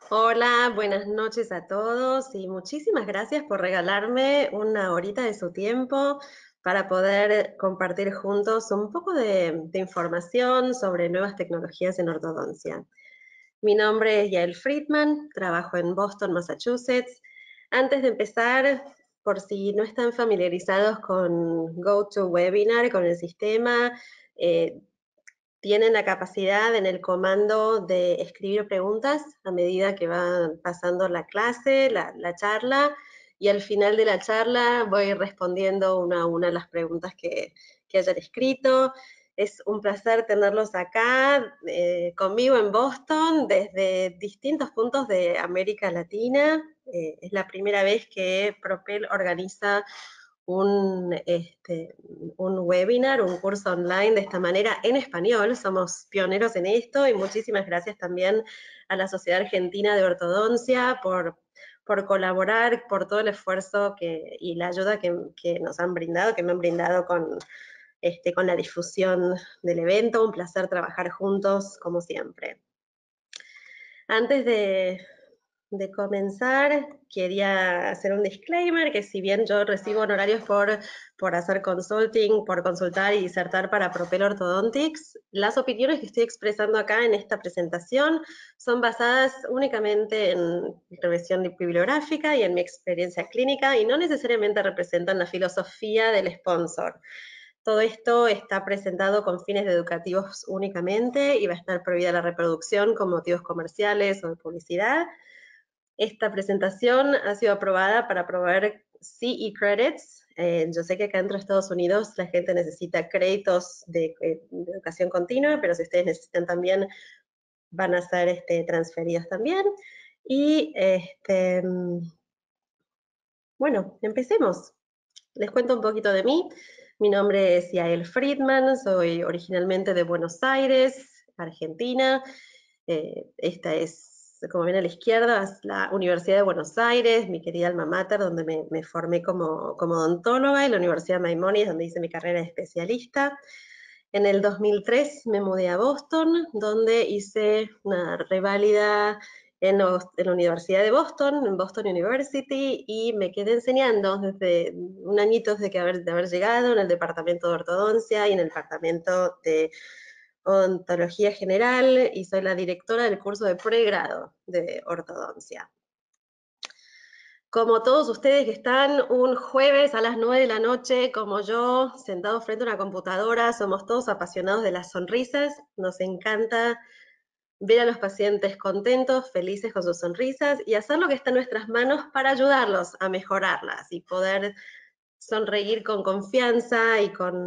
Hola, buenas noches a todos y muchísimas gracias por regalarme una horita de su tiempo para poder compartir juntos un poco de información sobre nuevas tecnologías en ortodoncia. Mi nombre es Yael Friedman, trabajo en Boston, Massachusetts. Antes de empezar, por si no están familiarizados con GoToWebinar, con el sistema, eh, tienen la capacidad en el comando de escribir preguntas a medida que va pasando la clase, la charla, y al final de la charla voy respondiendo una a una las preguntas que hayan escrito. Es un placer tenerlos acá conmigo en Boston desde distintos puntos de América Latina. Es la primera vez que Propel organiza un webinar, un curso online de esta manera en español. Somos pioneros en esto y muchísimas gracias también a la Sociedad Argentina de Ortodoncia por colaborar, por todo el esfuerzo y la ayuda que nos han brindado, que me han brindado con la difusión del evento. Un placer trabajar juntos, como siempre. Antes de comenzar, quería hacer un disclaimer, que si bien yo recibo honorarios por hacer consulting, por consultar y disertar para Propel Orthodontics, las opiniones que estoy expresando acá en esta presentación son basadas únicamente en revisión bibliográfica y en mi experiencia clínica y no necesariamente representan la filosofía del sponsor. Todo esto está presentado con fines educativos únicamente y va a estar prohibida la reproducción con motivos comerciales o de publicidad. Esta presentación ha sido aprobada para proveer CE Credits. Yo sé que acá dentro de Estados Unidos la gente necesita créditos de educación continua, pero si ustedes necesitan también, van a ser transferidos también. Y bueno, empecemos. Les cuento un poquito de mí. Mi nombre es Yael Friedman, soy originalmente de Buenos Aires, Argentina. Esta es, como ven a la izquierda, es la Universidad de Buenos Aires, mi querida alma mater, donde me formé como odontóloga, y la Universidad Maimonides, donde hice mi carrera de especialista. En el 2003 me mudé a Boston, donde hice una reválida en la Universidad de Boston, en Boston University, y me quedé enseñando desde un añito de haber llegado en el departamento de ortodoncia y en el departamento de odontología general, y soy la directora del curso de pregrado de ortodoncia. Como todos ustedes que están un jueves a las 9 de la noche, como yo, sentados frente a una computadora, somos todos apasionados de las sonrisas. Nos encanta ver a los pacientes contentos, felices con sus sonrisas y hacer lo que está en nuestras manos para ayudarlos a mejorarlas y poder sonreír con confianza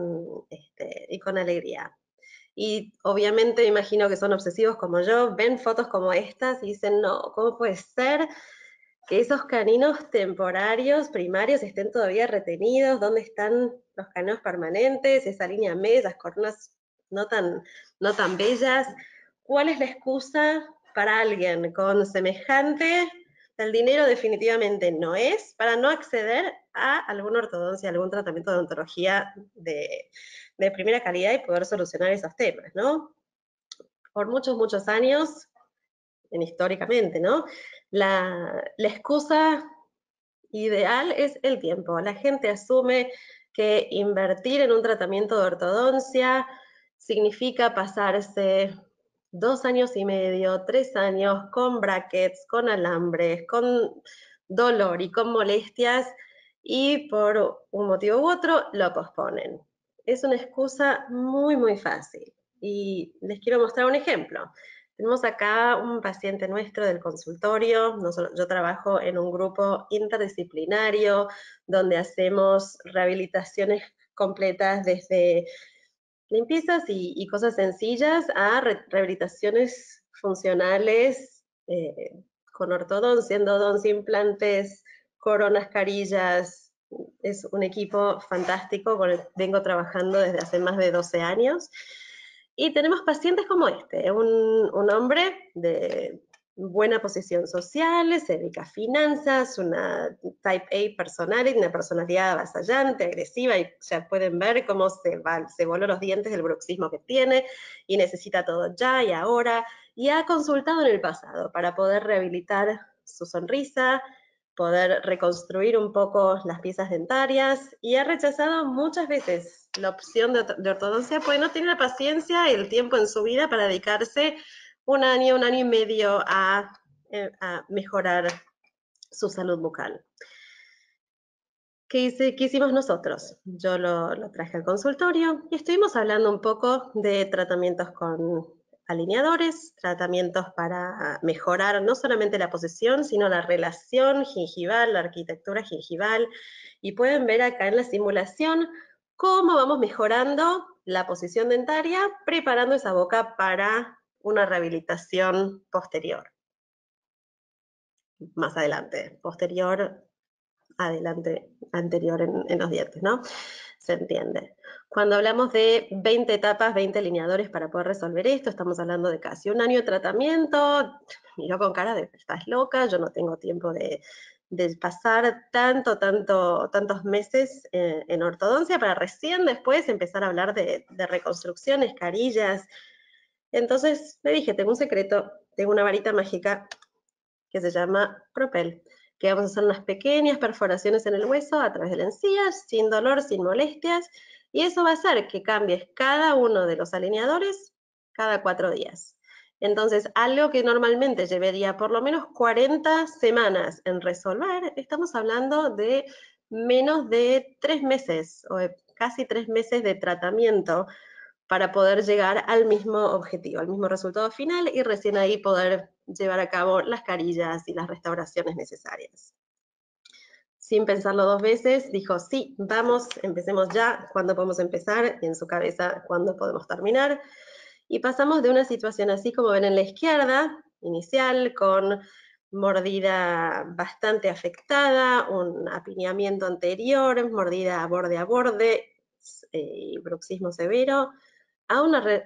y con alegría. Y obviamente me imagino que son obsesivos como yo, ven fotos como estas y dicen, no, ¿cómo puede ser que esos caninos temporarios, primarios, estén todavía retenidos? ¿Dónde están los caninos permanentes, esa línea media, esas coronas no tan, no tan bellas? ¿Cuál es la excusa para alguien con semejante? El dinero definitivamente no es para no acceder a alguna ortodoncia, algún tratamiento de odontología de primera calidad y poder solucionar esos temas, ¿no? Por muchos, muchos años, históricamente, ¿no? La excusa ideal es el tiempo. La gente asume que invertir en un tratamiento de ortodoncia significa pasarse 2 años y medio, 3 años con brackets, con alambres, con dolor y con molestias, y por un motivo u otro lo posponen. Es una excusa muy, muy fácil. Y les quiero mostrar un ejemplo. Tenemos acá un paciente nuestro del consultorio. Yo trabajo en un grupo interdisciplinario donde hacemos rehabilitaciones completas, desde limpiezas y cosas sencillas a rehabilitaciones funcionales, con ortodoncia, endodoncia, implantes, coronas, carillas. Es un equipo fantástico con el que vengo trabajando desde hace más de 12 años. Y tenemos pacientes como un hombre de buena posición social, se dedica a finanzas, una type A personality, una personalidad avasallante, agresiva, y ya pueden ver cómo se voló los dientes del bruxismo que tiene y necesita todo ya y ahora, y ha consultado en el pasado para poder rehabilitar su sonrisa, poder reconstruir un poco las piezas dentarias y ha rechazado muchas veces la opción de ortodoncia porque no tiene la paciencia y el tiempo en su vida para dedicarse un año y medio a mejorar su salud bucal. ¿Qué hicimos nosotros? Yo lo traje al consultorio y estuvimos hablando un poco de tratamientos con alineadores, tratamientos para mejorar no solamente la posición, sino la relación gingival, la arquitectura gingival. Y pueden ver acá en la simulación cómo vamos mejorando la posición dentaria, preparando esa boca para una rehabilitación posterior. Más adelante, posterior, adelante, anterior en los dientes, ¿no? Se entiende. Cuando hablamos de 20 etapas, 20 alineadores para poder resolver esto, estamos hablando de casi un año de tratamiento. Miró con cara de, estás loca, yo no tengo tiempo de pasar tantos meses en ortodoncia para recién después empezar a hablar de reconstrucciones, carillas. Entonces le dije, tengo un secreto, tengo una varita mágica que se llama Propel, que vamos a hacer unas pequeñas perforaciones en el hueso a través de la encía, sin dolor, sin molestias, y eso va a hacer que cambies cada uno de los alineadores cada 4 días. Entonces, algo que normalmente llevaría por lo menos 40 semanas en resolver, estamos hablando de menos de 3 meses, o de casi 3 meses de tratamiento para poder llegar al mismo objetivo, al mismo resultado final y recién ahí poder llevar a cabo las carillas y las restauraciones necesarias. Sin pensarlo 2 veces, dijo, sí, vamos, empecemos ya, ¿cuándo podemos empezar? En su cabeza, ¿cuándo podemos terminar? Y pasamos de una situación así como ven en la izquierda, inicial, con mordida bastante afectada, un apiñamiento anterior, mordida borde a borde, y bruxismo severo, a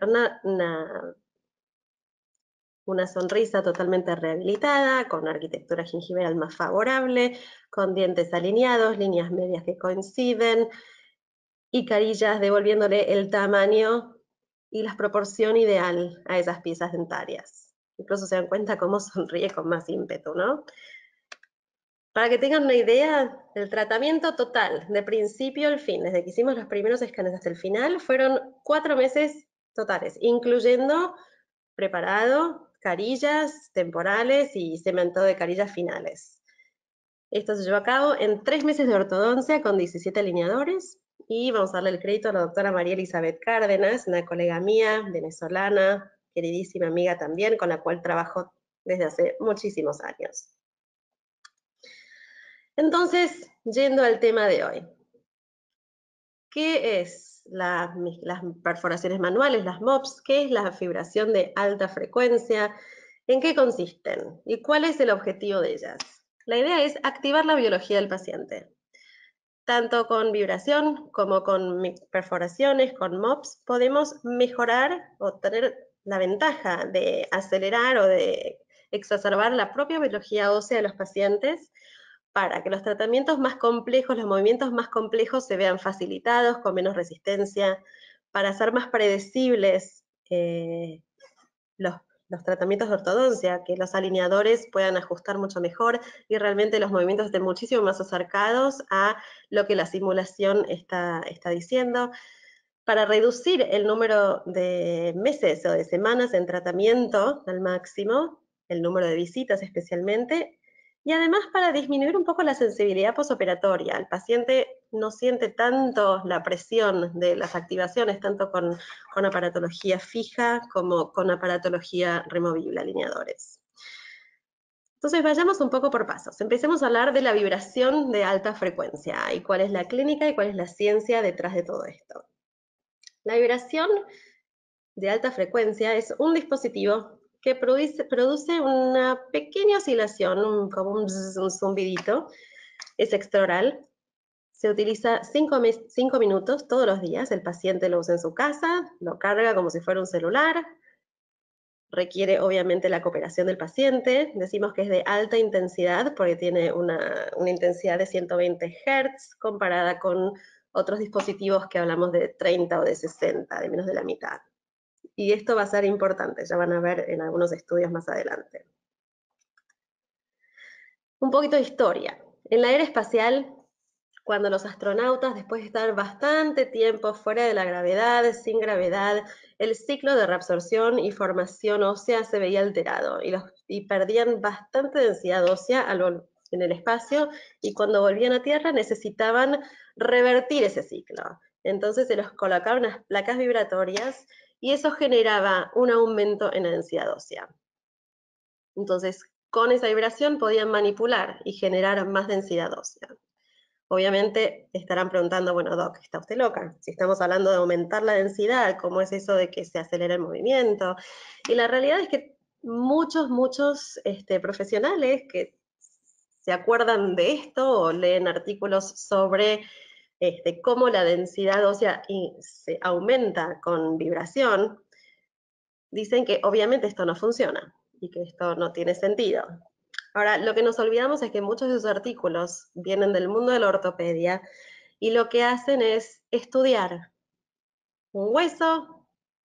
una sonrisa totalmente rehabilitada, con arquitectura gingival más favorable, con dientes alineados, líneas medias que coinciden, y carillas devolviéndole el tamaño y la proporción ideal a esas piezas dentarias. Incluso se dan cuenta cómo sonríe con más ímpetu, ¿no? Para que tengan una idea, el tratamiento total, de principio al fin, desde que hicimos los primeros escanes hasta el final, fueron 4 meses totales, incluyendo preparado, carillas temporales y cemento de carillas finales. Esto se llevó a cabo en 3 meses de ortodoncia con 17 alineadores y vamos a darle el crédito a la doctora María Elizabeth Cárdenas, una colega mía, venezolana, queridísima amiga también, con la cual trabajo desde hace muchísimos años. Entonces, yendo al tema de hoy, ¿qué es las perforaciones manuales, las MOPS? ¿Qué es la fibración de alta frecuencia? ¿En qué consisten? ¿Y cuál es el objetivo de ellas? La idea es activar la biología del paciente. Tanto con vibración como con perforaciones, con MOPS, podemos mejorar o tener la ventaja de acelerar o de exacerbar la propia biología ósea de los pacientes para que los tratamientos más complejos, los movimientos más complejos se vean facilitados, con menos resistencia, para hacer más predecibles los tratamientos de ortodoncia, que los alineadores puedan ajustar mucho mejor y realmente los movimientos estén muchísimo más acercados a lo que la simulación está diciendo, para reducir el número de meses o de semanas en tratamiento al máximo, el número de visitas especialmente, y además para disminuir un poco la sensibilidad posoperatoria. El paciente no siente tanto la presión de las activaciones, tanto con aparatología fija como con aparatología removible, alineadores. Entonces vayamos un poco por pasos. Empecemos a hablar de la vibración de alta frecuencia y cuál es la clínica y cuál es la ciencia detrás de todo esto. La vibración de alta frecuencia es un dispositivo que produce una pequeña oscilación, como un zumbidito, es extraoral. Se utiliza 5 minutos todos los días, el paciente lo usa en su casa, lo carga como si fuera un celular, requiere obviamente la cooperación del paciente, decimos que es de alta intensidad porque tiene una intensidad de 120 Hz comparada con otros dispositivos que hablamos de 30 o de 60, de menos de la mitad. y esto va a ser importante, ya van a ver en algunos estudios más adelante. Un poquito de historia. En la era espacial, cuando los astronautas, después de estar bastante tiempo fuera de la gravedad, sin gravedad, el ciclo de reabsorción y formación ósea se veía alterado y perdían bastante densidad ósea en el espacio, y cuando volvían a Tierra necesitaban revertir ese ciclo. Entonces se los colocaban unas placas vibratorias y eso generaba un aumento en la densidad ósea. Entonces, con esa vibración podían manipular y generar más densidad ósea. Obviamente estarán preguntando, bueno, Doc, ¿está usted loca? Si estamos hablando de aumentar la densidad, ¿cómo es eso de que se acelera el movimiento? Y la realidad es que muchos profesionales que se acuerdan de esto o leen artículos sobre cómo la densidad ósea se aumenta con vibración, dicen que obviamente esto no funciona y que esto no tiene sentido. Ahora, lo que nos olvidamos es que muchos de esos artículos vienen del mundo de la ortopedia y lo que hacen es estudiar un hueso,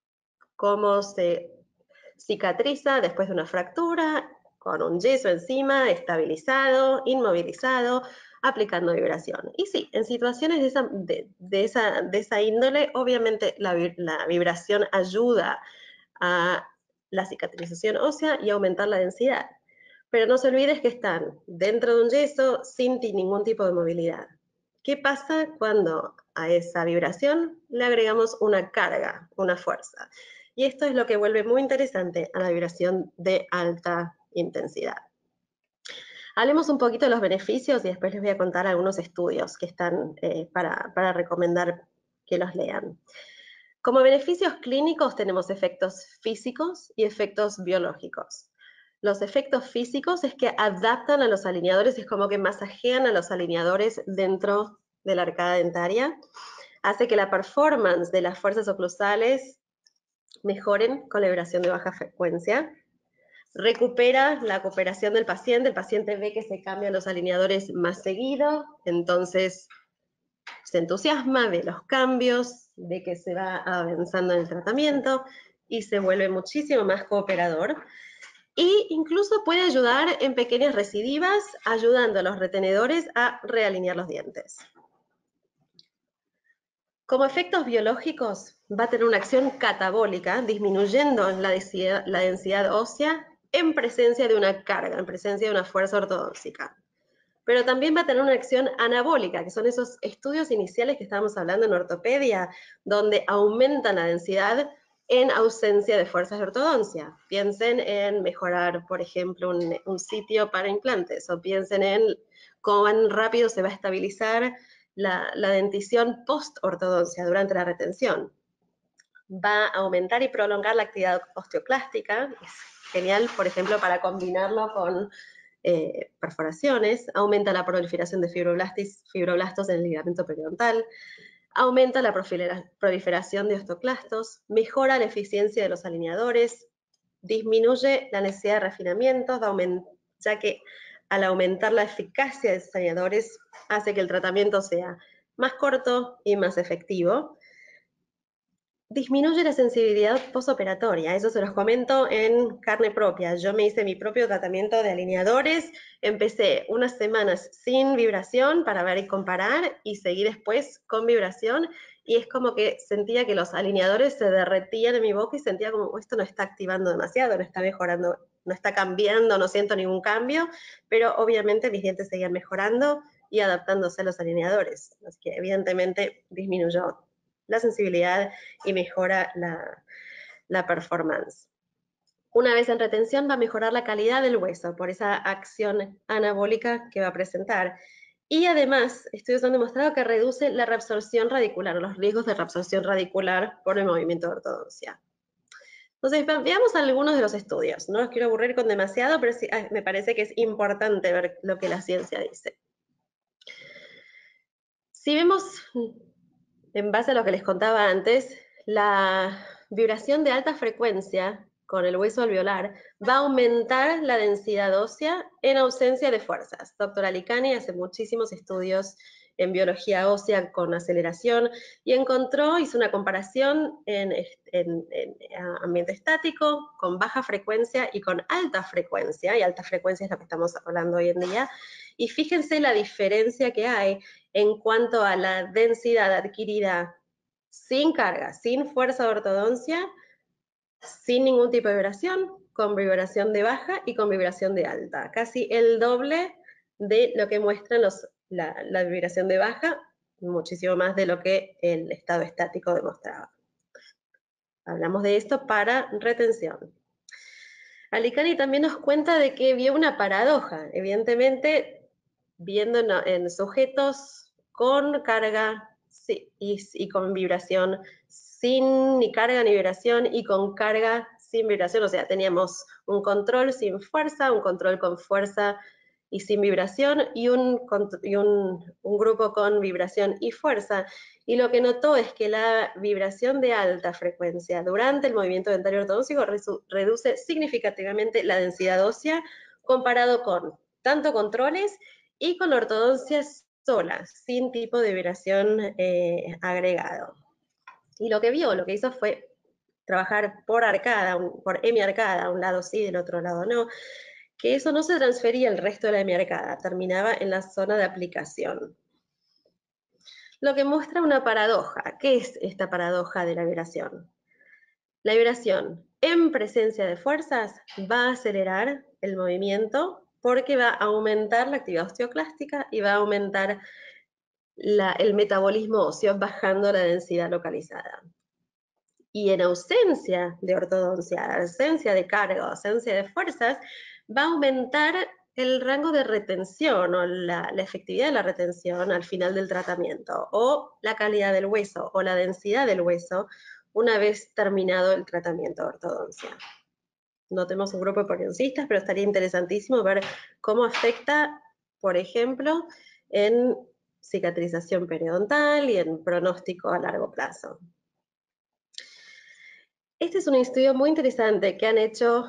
cómo se cicatriza después de una fractura, con un yeso encima, estabilizado, inmovilizado, aplicando vibración. Y sí, en situaciones de esa índole, obviamente la vibración ayuda a la cicatrización ósea y aumentar la densidad. Pero no se olvides que están dentro de un yeso sin ningún tipo de movilidad. ¿Qué pasa cuando a esa vibración le agregamos una carga, una fuerza? Y esto es lo que vuelve muy interesante a la vibración de alta intensidad. Hablemos un poquito de los beneficios y después les voy a contar algunos estudios que están para recomendar que los lean. Como beneficios clínicos tenemos efectos físicos y efectos biológicos. Los efectos físicos es que adaptan a los alineadores, es como que masajean a los alineadores dentro de la arcada dentaria, hace que la performance de las fuerzas oclusales mejoren con la vibración de baja frecuencia, recupera la cooperación del paciente ve que se cambian los alineadores más seguido, entonces se entusiasma, ve los cambios, ve que se va avanzando en el tratamiento y se vuelve muchísimo más cooperador. Y incluso puede ayudar en pequeñas recidivas, ayudando a los retenedores a realinear los dientes. Como efectos biológicos, va a tener una acción catabólica, disminuyendo la densidad ósea en presencia de una carga, en presencia de una fuerza ortodóntica. Pero también va a tener una acción anabólica, que son esos estudios iniciales que estábamos hablando en ortopedia, donde aumentan la densidad en ausencia de fuerzas de ortodoncia. Piensen en mejorar, por ejemplo, un sitio para implantes, o piensen en cuán rápido se va a estabilizar la dentición post-ortodoncia durante la retención. Va a aumentar y prolongar la actividad osteoclástica, es genial, por ejemplo, para combinarlo con perforaciones, aumenta la proliferación de fibroblastos en el ligamento periodontal, aumenta la proliferación de osteoclastos, mejora la eficiencia de los alineadores, disminuye la necesidad de refinamientos, ya que al aumentar la eficacia de esos alineadores hace que el tratamiento sea más corto y más efectivo. Disminuye la sensibilidad postoperatoria, eso se los comento en carne propia. Yo me hice mi propio tratamiento de alineadores, empecé unas semanas sin vibración para ver y comparar, y seguí después con vibración, y es como que sentía que los alineadores se derretían en mi boca y sentía como, esto no está activando demasiado, no está mejorando, no está cambiando, no siento ningún cambio, pero obviamente mis dientes seguían mejorando y adaptándose a los alineadores, así que evidentemente disminuyó la sensibilidad y mejora la performance. Una vez en retención va a mejorar la calidad del hueso por esa acción anabólica que va a presentar. Y además, estudios han demostrado que reduce la reabsorción radicular, los riesgos de reabsorción radicular por el movimiento de ortodoncia. Entonces, veamos algunos de los estudios. No los quiero aburrir con demasiado, pero sí, me parece que es importante ver lo que la ciencia dice. Si vemos, en base a lo que les contaba antes, la vibración de alta frecuencia con el hueso alveolar va a aumentar la densidad ósea en ausencia de fuerzas. Doctor Alicani hace muchísimos estudios en biología ósea con aceleración, y hizo una comparación en ambiente estático, con baja frecuencia y con alta frecuencia, y alta frecuencia es lo que estamos hablando hoy en día, y fíjense la diferencia que hay en cuanto a la densidad adquirida sin carga, sin fuerza de ortodoncia, sin ningún tipo de vibración, con vibración de baja y con vibración de alta. Casi el doble de lo que muestran la vibración de baja, muchísimo más de lo que el estado estático demostraba. Hablamos de esto para retención. Alicani también nos cuenta de que vio una paradoja, evidentemente viendo en sujetos con carga y con vibración, sin ni carga ni vibración, y con carga sin vibración, o sea, teníamos un control sin fuerza, un control con fuerza y sin vibración, y un grupo con vibración y fuerza. Y lo que notó es que la vibración de alta frecuencia durante el movimiento dentario ortodóntico reduce significativamente la densidad ósea comparado con tanto controles y con ortodoncias solas, sin tipo de vibración agregado. Y lo que hizo fue trabajar por arcada, por hemiarcada, un lado sí, del otro lado no, que eso no se transfería al resto de la hemiarcada, terminaba en la zona de aplicación. Lo que muestra una paradoja. ¿Qué es esta paradoja de la vibración? La vibración en presencia de fuerzas va a acelerar el movimiento porque va a aumentar la actividad osteoclástica y va a aumentar el metabolismo óseo bajando la densidad localizada. Y en ausencia de ortodoncia, ausencia de carga, ausencia de fuerzas, va a aumentar el rango de retención o la efectividad de la retención al final del tratamiento, o la calidad del hueso o la densidad del hueso una vez terminado el tratamiento de ortodoncia. No tenemos un grupo de periodistas, pero estaría interesantísimo ver cómo afecta, por ejemplo, en cicatrización periodontal y en pronóstico a largo plazo. Este es un estudio muy interesante que han hecho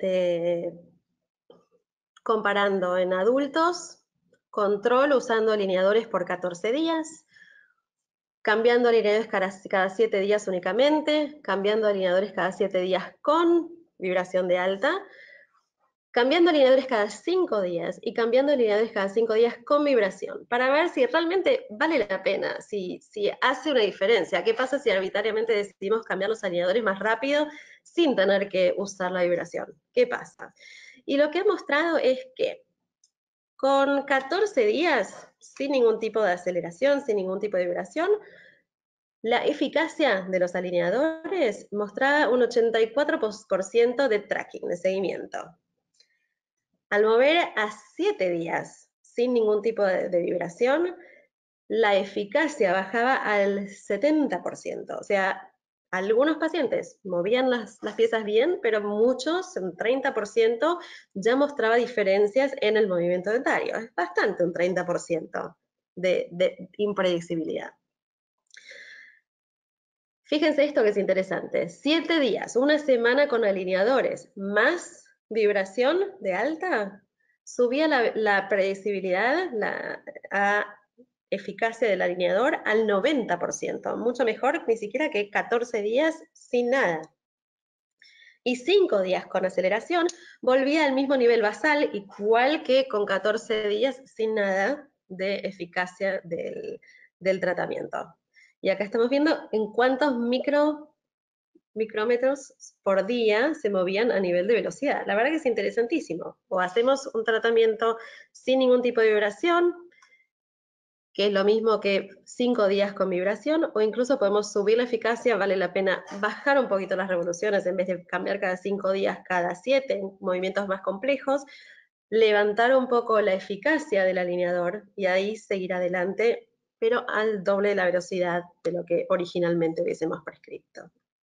comparando en adultos, control usando alineadores por 14 días, cambiando alineadores cada 7 días únicamente, cambiando alineadores cada 7 días con vibración de alta, cambiando alineadores cada 5 días y cambiando alineadores cada 5 días con vibración, para ver si realmente vale la pena, si hace una diferencia. ¿Qué pasa si arbitrariamente decidimos cambiar los alineadores más rápido sin tener que usar la vibración? ¿Qué pasa? Y lo que ha mostrado es que con 14 días, sin ningún tipo de aceleración, sin ningún tipo de vibración, la eficacia de los alineadores mostraba un 84% de tracking, de seguimiento. Al mover a 7 días sin ningún tipo de vibración, la eficacia bajaba al 70%. O sea, algunos pacientes movían las piezas bien, pero muchos, un 30%, ya mostraba diferencias en el movimiento dentario. Es bastante un 30% de impredecibilidad. Fíjense esto que es interesante. 7 días, una semana con alineadores, más vibración de alta, subía la predecibilidad, la eficacia del alineador al 90%, mucho mejor ni siquiera que 14 días sin nada. Y 5 días con aceleración volvía al mismo nivel basal, igual que con 14 días sin nada de eficacia del tratamiento. Y acá estamos viendo en cuántos micrómetros por día se movían a nivel de velocidad. La verdad que es interesantísimo. O hacemos un tratamiento sin ningún tipo de vibración, que es lo mismo que 5 días con vibración, o incluso podemos subir la eficacia, vale la pena bajar un poquito las revoluciones, en vez de cambiar cada 5 días, cada 7, en movimientos más complejos, levantar un poco la eficacia del alineador y ahí seguir adelante, pero al doble de la velocidad de lo que originalmente hubiésemos prescrito.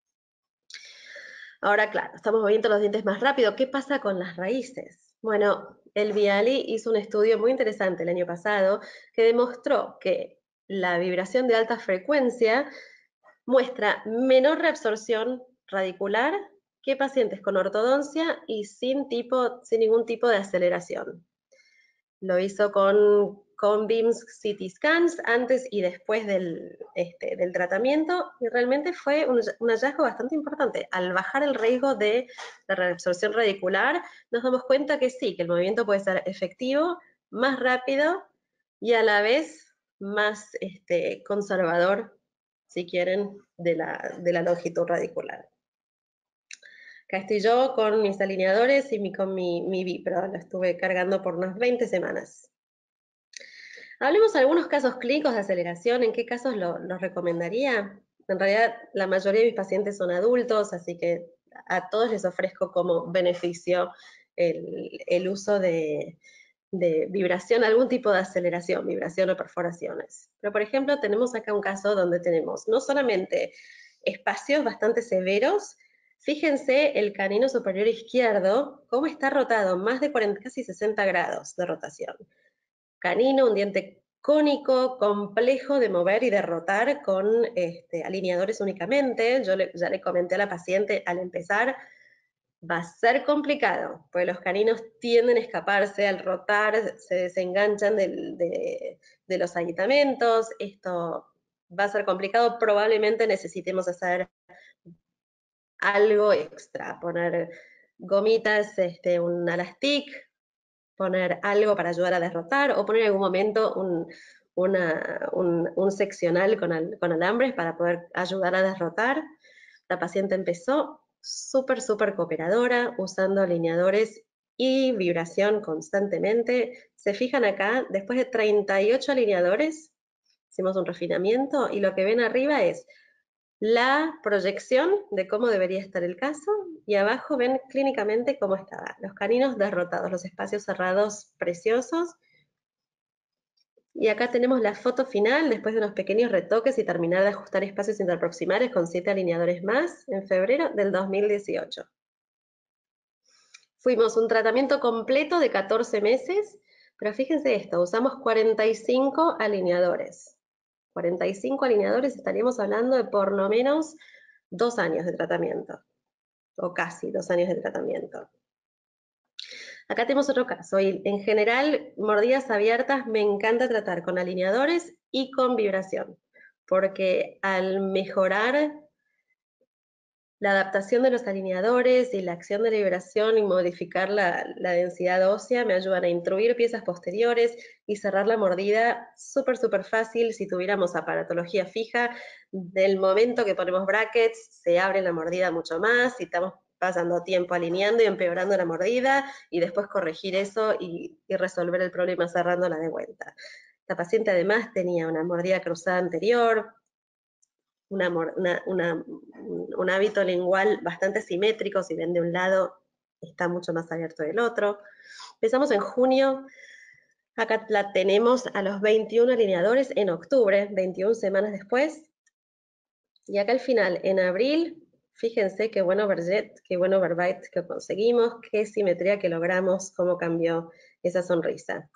Ahora, claro, estamos moviendo los dientes más rápido. ¿Qué pasa con las raíces? Bueno, el Viali hizo un estudio muy interesante el año pasado que demostró que la vibración de alta frecuencia muestra menor reabsorción radicular que pacientes con ortodoncia y sin ningún tipo de aceleración. Lo hizo con con BIMS CT scans antes y después del tratamiento, y realmente fue un hallazgo bastante importante. Al bajar el riesgo de la reabsorción radicular, nos damos cuenta que sí, que el movimiento puede ser efectivo, más rápido y a la vez más conservador, si quieren, de la longitud radicular. Acá estoy yo con mis alineadores y con mi Vipro, lo estuve cargando por unas 20 semanas. Hablemos de algunos casos clínicos de aceleración, ¿en qué casos los recomendaría? En realidad, la mayoría de mis pacientes son adultos, así que a todos les ofrezco como beneficio el uso de vibración, algún tipo de aceleración, vibración o perforaciones. Pero, por ejemplo, tenemos acá un caso donde tenemos no solamente espacios bastante severos, fíjense el canino superior izquierdo, cómo está rotado, más de 40, casi 60 grados de rotación. Canino, un diente cónico, complejo de mover y de rotar con alineadores únicamente. Yo ya le comenté a la paciente al empezar, va a ser complicado, porque los caninos tienden a escaparse al rotar, se desenganchan de los aditamentos, esto va a ser complicado, probablemente necesitemos hacer algo extra, poner gomitas, un elastic, poner algo para ayudar a derrotar, o poner en algún momento un seccional con alambres para poder ayudar a derrotar. La paciente empezó súper cooperadora, usando alineadores y vibración constantemente. Se fijan acá, después de 38 alineadores, hicimos un refinamiento, y lo que ven arriba es la proyección de cómo debería estar el caso, y abajo ven clínicamente cómo estaba. Los caninos derrotados, los espacios cerrados preciosos. Y acá tenemos la foto final, después de unos pequeños retoques y terminar de ajustar espacios interproximales con 7 alineadores más, en febrero del 2018. Fuimos un tratamiento completo de 14 meses, pero fíjense esto, usamos 45 alineadores. 45 alineadores, estaríamos hablando de por lo menos 2 años de tratamiento, o casi 2 años de tratamiento. Acá tenemos otro caso, y en general, mordidas abiertas me encanta tratar con alineadores y con vibración, porque al mejorar la adaptación de los alineadores y la acción de la vibración y modificar la densidad ósea me ayudan a intruir piezas posteriores y cerrar la mordida súper fácil. Si tuviéramos aparatología fija, del momento que ponemos brackets, se abre la mordida mucho más, y estamos pasando tiempo alineando y empeorando la mordida, y después corregir eso y resolver el problema cerrándola de vuelta. La paciente además tenía una mordida cruzada anterior, un hábito lingual bastante simétrico, si ven de un lado está mucho más abierto del otro. Empezamos en junio, acá la tenemos a los 21 alineadores en octubre, 21 semanas después, y acá al final, en abril, fíjense qué bueno Berget, qué bueno Verbite que conseguimos, qué simetría que logramos, cómo cambió esa sonrisa.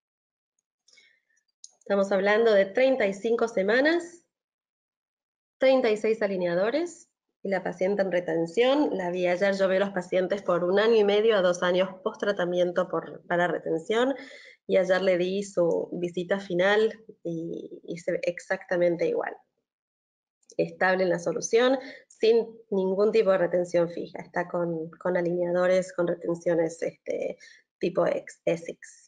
Estamos hablando de 35 semanas, 36 alineadores, y la paciente en retención. La vi ayer, yo veo a los pacientes por 1 año y medio a 2 años post tratamiento para retención, y ayer le di su visita final y se ve exactamente igual. Estable en la solución, sin ningún tipo de retención fija, está con alineadores, con retenciones tipo ESIX.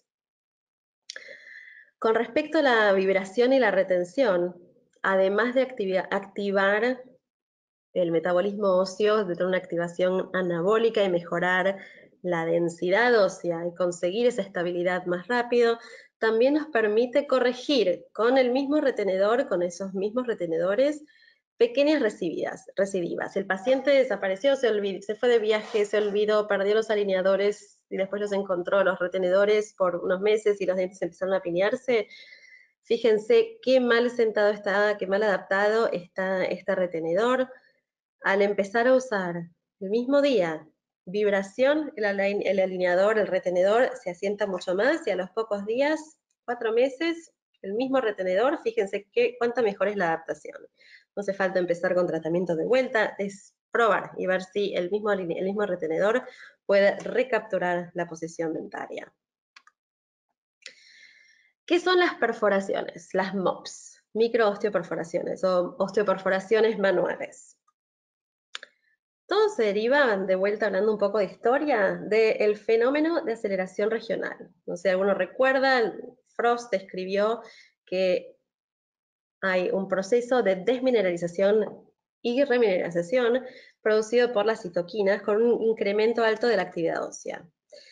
Con respecto a la vibración y la retención, además de activar el metabolismo óseo, de tener una activación anabólica y mejorar la densidad ósea y conseguir esa estabilidad más rápido, también nos permite corregir con el mismo retenedor, con esos mismos retenedores, pequeñas recidivas. El paciente desapareció, se fue de viaje, se olvidó, perdió los alineadores y después los encontró, los retenedores, por unos meses, y los dientes empezaron a piñarse. Fíjense qué mal sentado está, qué mal adaptado está este retenedor. Al empezar a usar el mismo día vibración, el alineador, el retenedor se asienta mucho más, y a los pocos días, 4 meses, el mismo retenedor, fíjense cuánta mejor es la adaptación. No hace falta empezar con tratamiento de vuelta, es probar y ver si el mismo retenedor puede recapturar la posición dentaria. ¿Qué son las perforaciones? Las MOPS, microosteoperforaciones o osteoperforaciones manuales. Todo se deriva, de vuelta hablando un poco de historia, del fenómeno de aceleración regional. No sé si alguno recuerda, Frost describió que hay un proceso de desmineralización y remineralización producido por las citoquinas con un incremento alto de la actividad ósea.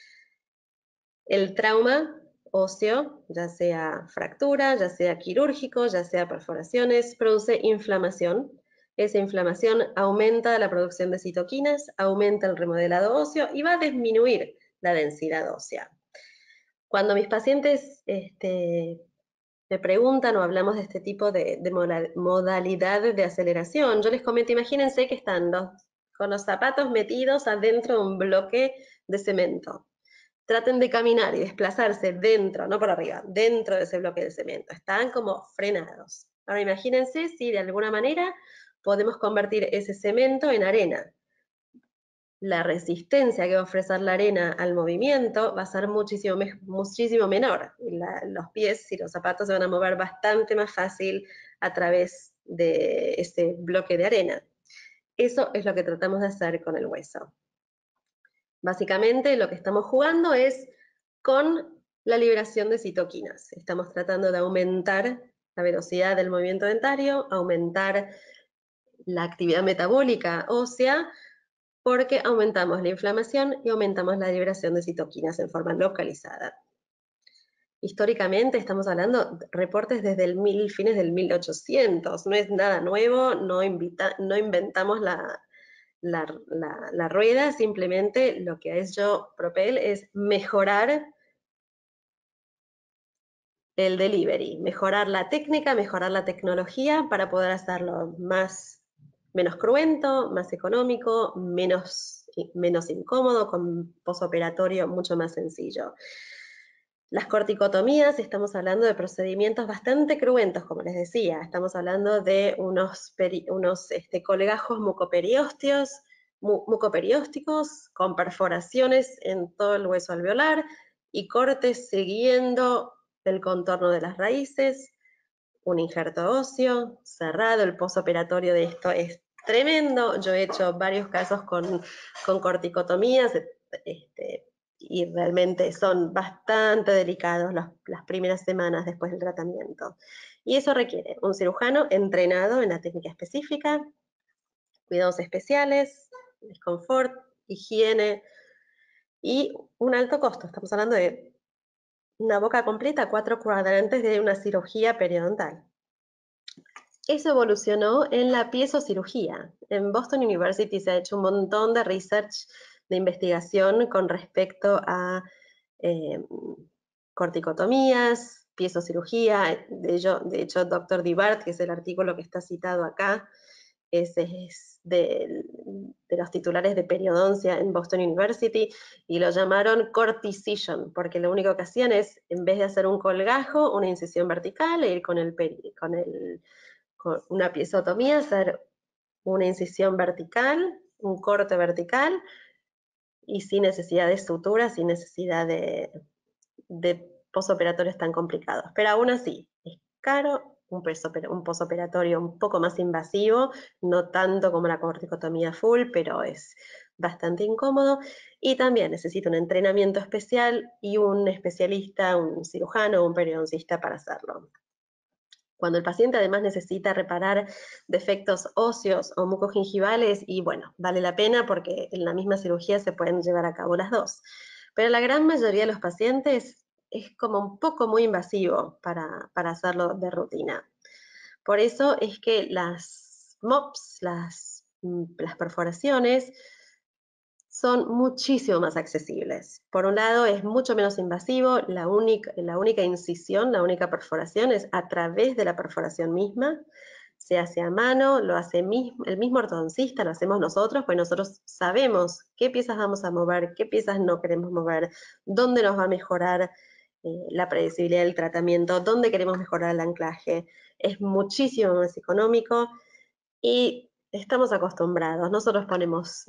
El trauma óseo, ya sea fractura, ya sea quirúrgico, ya sea perforaciones, produce inflamación. Esa inflamación aumenta la producción de citoquinas, aumenta el remodelado óseo y va a disminuir la densidad ósea. Cuando mis pacientes me preguntan o hablamos de este tipo de modalidades de aceleración, yo les comento, imagínense que están con los zapatos metidos adentro de un bloque de cemento. Traten de caminar y desplazarse dentro, no por arriba, dentro de ese bloque de cemento. Están como frenados. Ahora imagínense si de alguna manera podemos convertir ese cemento en arena. La resistencia que va a ofrecer la arena al movimiento va a ser muchísimo menor. Los pies y los zapatos se van a mover bastante más fácil a través de ese bloque de arena. Eso es lo que tratamos de hacer con el hueso. Básicamente lo que estamos jugando es con la liberación de citoquinas. Estamos tratando de aumentar la velocidad del movimiento dentario, aumentar la actividad metabólica ósea, porque aumentamos la inflamación y aumentamos la liberación de citoquinas en forma localizada. Históricamente estamos hablando de reportes desde fines del 1800, no es nada nuevo, no inventamos la rueda, simplemente lo que ha hecho Propel es mejorar el delivery, mejorar la técnica, mejorar la tecnología para poder hacerlo menos cruento, más económico, menos incómodo, con posoperatorio mucho más sencillo. Las corticotomías, estamos hablando de procedimientos bastante cruentos, como les decía, estamos hablando de unos colegajos mucoperiósticos con perforaciones en todo el hueso alveolar y cortes siguiendo el contorno de las raíces, un injerto óseo cerrado. El posoperatorio de esto es tremendo. Yo he hecho varios casos con corticotomías y realmente son bastante delicados las primeras semanas después del tratamiento. Y eso requiere un cirujano entrenado en la técnica específica, cuidados especiales, desconfort, higiene y un alto costo. Estamos hablando de una boca completa, 4 cuadrantes de una cirugía periodontal. Eso evolucionó en la piezocirugía. En Boston University se ha hecho un montón de research, de investigación con respecto a corticotomías, piezocirugía. De hecho, Dr. Dibart, que es el artículo que está citado acá, es de los titulares de periodoncia en Boston University, y lo llamaron corticision, porque lo único que hacían es, en vez de hacer un colgajo, una incisión vertical e ir con una piezotomía, hacer una incisión vertical, un corte vertical, y sin necesidad de sutura, sin necesidad de posoperatorios tan complicados. Pero aún así, es caro, un posoperatorio un poco más invasivo, no tanto como la corticotomía full, pero es bastante incómodo, y también necesita un entrenamiento especial y un especialista, un cirujano o un periodoncista para hacerlo. Cuando el paciente además necesita reparar defectos óseos o mucogingivales, y bueno, vale la pena porque en la misma cirugía se pueden llevar a cabo las dos. Pero la gran mayoría de los pacientes es como un poco muy invasivo para hacerlo de rutina. Por eso es que las MOPS, las perforaciones, son muchísimo más accesibles. Por un lado, es mucho menos invasivo, la única incisión, la única perforación es a través de la perforación misma, se hace a mano, lo hace el mismo ortodoncista, lo hacemos nosotros, pues nosotros sabemos qué piezas vamos a mover, qué piezas no queremos mover, dónde nos va a mejorar la predecibilidad del tratamiento, dónde queremos mejorar el anclaje. Es muchísimo más económico y estamos acostumbrados. Nosotros ponemos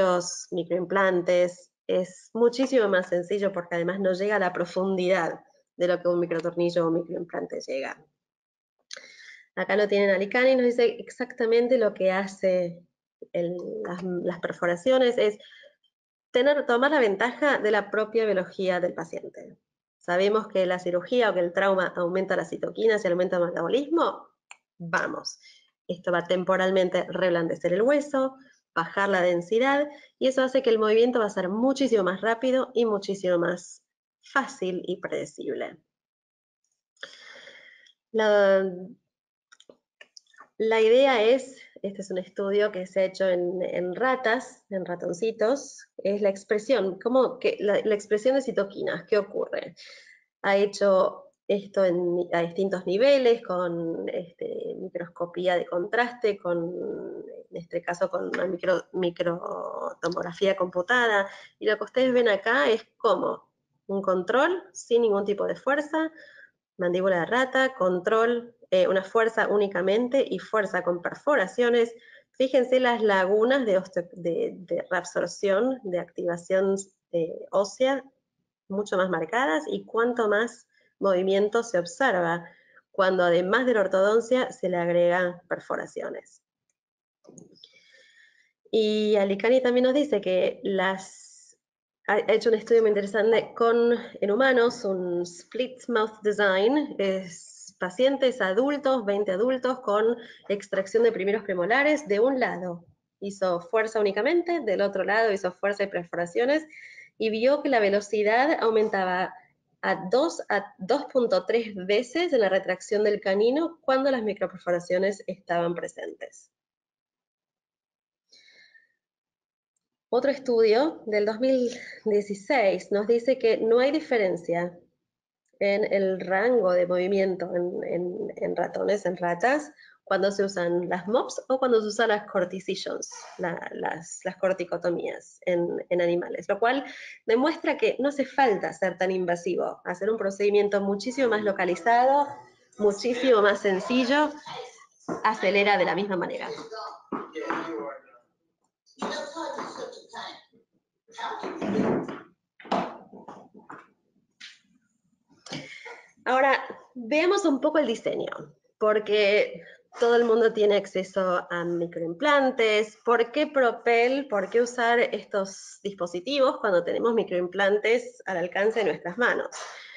microtornillos, microimplantes, es muchísimo más sencillo porque además no llega a la profundidad de lo que un microtornillo o un microimplante llega. Acá lo tienen Alicani y nos dice exactamente lo que hace las perforaciones, es tomar la ventaja de la propia biología del paciente. Sabemos que la cirugía o que el trauma aumenta las citoquinas y aumenta el metabolismo. Vamos, esto va temporalmente a reblandecer el hueso, bajar la densidad, y eso hace que el movimiento va a ser muchísimo más rápido y muchísimo más fácil y predecible. La idea es, este es un estudio que se ha hecho en ratas, en ratoncitos, es la expresión, la expresión de citoquinas, ¿qué ocurre? Ha hecho esto a distintos niveles, con microscopía de contraste, en este caso con una microtomografía computada, y lo que ustedes ven acá es como un control sin ningún tipo de fuerza, mandíbula de rata, control, una fuerza únicamente y fuerza con perforaciones. Fíjense las lagunas de reabsorción, de activación ósea, mucho más marcadas, y cuánto más movimiento se observa cuando además de la ortodoncia se le agregan perforaciones. Y Alicani también nos dice que ha hecho un estudio muy interesante en humanos, un split mouth design, es pacientes adultos, 20 adultos, con extracción de primeros premolares. De un lado hizo fuerza únicamente, del otro lado hizo fuerza y perforaciones, y vio que la velocidad aumentaba a 2.3 veces en la retracción del canino cuando las microperforaciones estaban presentes. Otro estudio del 2016 nos dice que no hay diferencia en el rango de movimiento en ratones, en ratas, cuando se usan las MOPS o cuando se usan las corticisons, las corticotomías en animales, lo cual demuestra que no hace falta ser tan invasivo, hacer un procedimiento muchísimo más localizado, muchísimo más sencillo, acelera de la misma manera. Ahora, veamos un poco el diseño, porque todo el mundo tiene acceso a microimplantes. ¿Por qué Propel? ¿Por qué usar estos dispositivos cuando tenemos microimplantes al alcance de nuestras manos?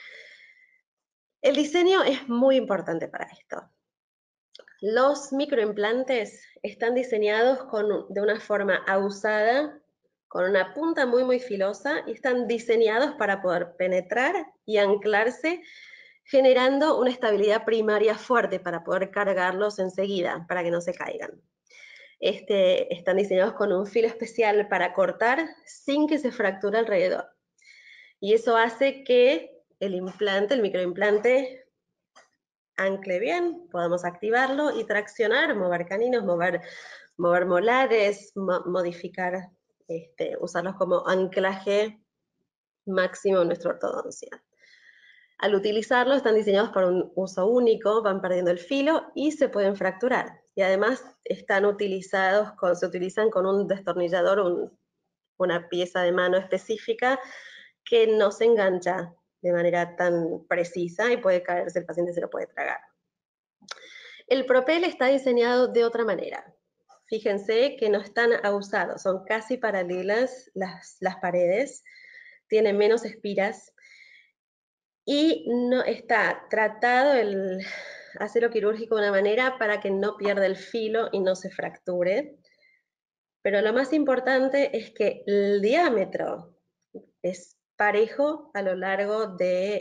El diseño es muy importante para esto. Los microimplantes están diseñados de una forma ahusada, con una punta muy, muy filosa, y están diseñados para poder penetrar y anclarse, generando una estabilidad primaria fuerte para poder cargarlos enseguida, para que no se caigan. Están diseñados con un filo especial para cortar sin que se fracture alrededor. Y eso hace que el microimplante, ancle bien, podamos activarlo y traccionar, mover caninos, mover molares, modificar, usarlos como anclaje máximo en nuestra ortodoncia. Al utilizarlo están diseñados para un uso único, van perdiendo el filo y se pueden fracturar. Y además se utilizan con un destornillador, una pieza de mano específica que no se engancha de manera tan precisa y puede caerse, el paciente se lo puede tragar. El Propel está diseñado de otra manera. Fíjense que no están ahusados, son casi paralelas las paredes, tienen menos espiras, y no está tratado el acero quirúrgico de una manera para que no pierda el filo y no se fracture. Pero lo más importante es que el diámetro es parejo a lo largo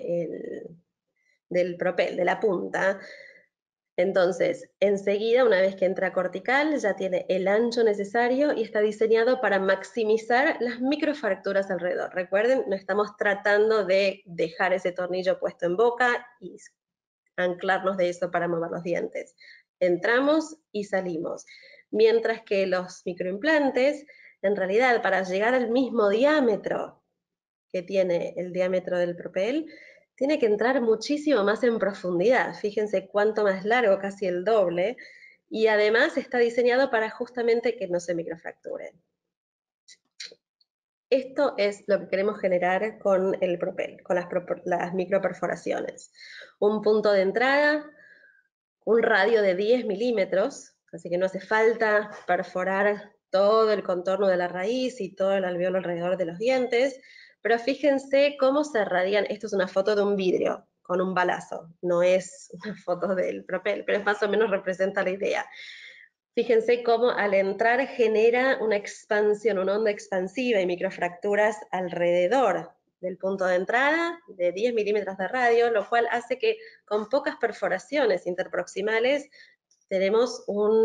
del propel, de la punta. Entonces, enseguida, una vez que entra cortical, ya tiene el ancho necesario y está diseñado para maximizar las microfracturas alrededor. Recuerden, no estamos tratando de dejar ese tornillo puesto en boca y anclarnos de eso para mover los dientes. Entramos y salimos. Mientras que los microimplantes, en realidad, para llegar al mismo diámetro que tiene el diámetro del propel, tiene que entrar muchísimo más en profundidad. Fíjense cuánto más largo, casi el doble, y además está diseñado para justamente que no se microfracturen. Esto es lo que queremos generar con el propel, con las microperforaciones. Un punto de entrada, un radio de 10 milímetros, así que no hace falta perforar todo el contorno de la raíz y todo el alveolo alrededor de los dientes, pero fíjense cómo se radian. Esto es una foto de un vidrio con un balazo, no es una foto del propel, pero más o menos representa la idea. Fíjense cómo al entrar genera una expansión, una onda expansiva y microfracturas alrededor del punto de entrada de 10 milímetros de radio, lo cual hace que con pocas perforaciones interproximales tenemos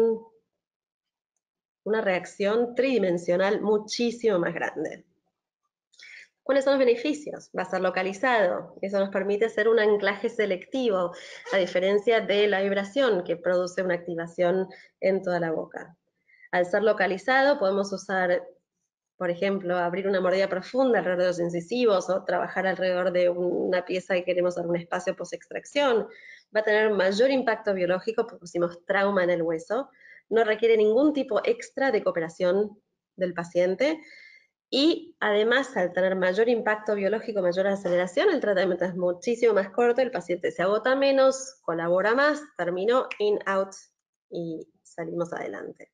una reacción tridimensional muchísimo más grande. ¿Cuáles son los beneficios? Va a ser localizado. Eso nos permite hacer un anclaje selectivo, a diferencia de la vibración que produce una activación en toda la boca. Al ser localizado podemos usar, por ejemplo, abrir una mordida profunda alrededor de los incisivos o trabajar alrededor de una pieza que queremos dar un espacio post-extracción. Va a tener mayor impacto biológico porque pusimos trauma en el hueso. No requiere ningún tipo extra de cooperación del paciente. Y además, al tener mayor impacto biológico, mayor aceleración, el tratamiento es muchísimo más corto, el paciente se agota menos, colabora más, terminó, in, out y salimos adelante.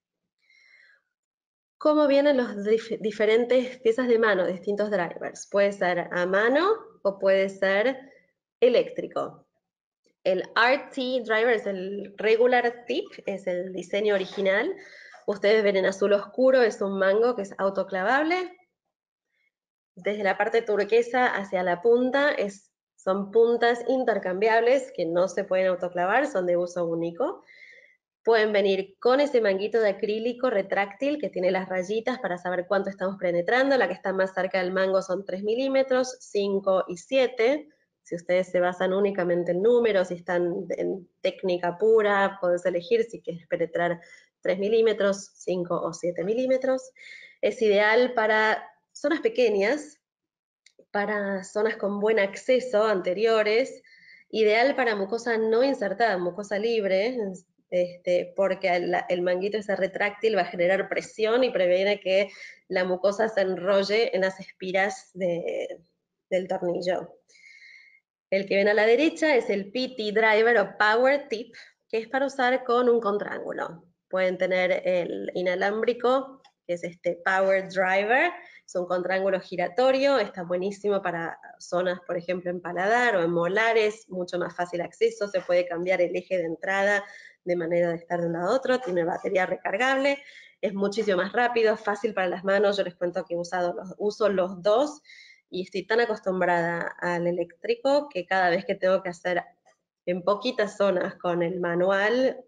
¿Cómo vienen los diferentes piezas de mano, distintos drivers? Puede ser a mano o puede ser eléctrico. El RT driver es el regular tip, es el diseño original. Ustedes ven en azul oscuro, es un mango que es autoclavable. Desde la parte turquesa hacia la punta son puntas intercambiables que no se pueden autoclavar, son de uso único. Pueden venir con ese manguito de acrílico retráctil que tiene las rayitas para saber cuánto estamos penetrando. La que está más cerca del mango son 3 milímetros, 5 y 7. Si ustedes se basan únicamente en números y están en técnica pura, podés elegir si quieres penetrar 3 milímetros, 5 o 7 milímetros. Es ideal para zonas pequeñas, para zonas con buen acceso anteriores, ideal para mucosa no insertada, mucosa libre, porque el manguito ese retráctil va a generar presión y previene que la mucosa se enrolle en las espiras del tornillo. El que ven a la derecha es el PT Driver o Power Tip, que es para usar con un contraángulo. Pueden tener el inalámbrico, que es este Power Driver, es un contraángulo giratorio, está buenísimo para zonas, por ejemplo, en paladar o en molares, mucho más fácil acceso, se puede cambiar el eje de entrada de manera de estar de un lado a otro, tiene batería recargable, es muchísimo más rápido, fácil para las manos, yo les cuento que uso los dos, y estoy tan acostumbrada al eléctrico que cada vez que tengo que hacer en poquitas zonas con el manual,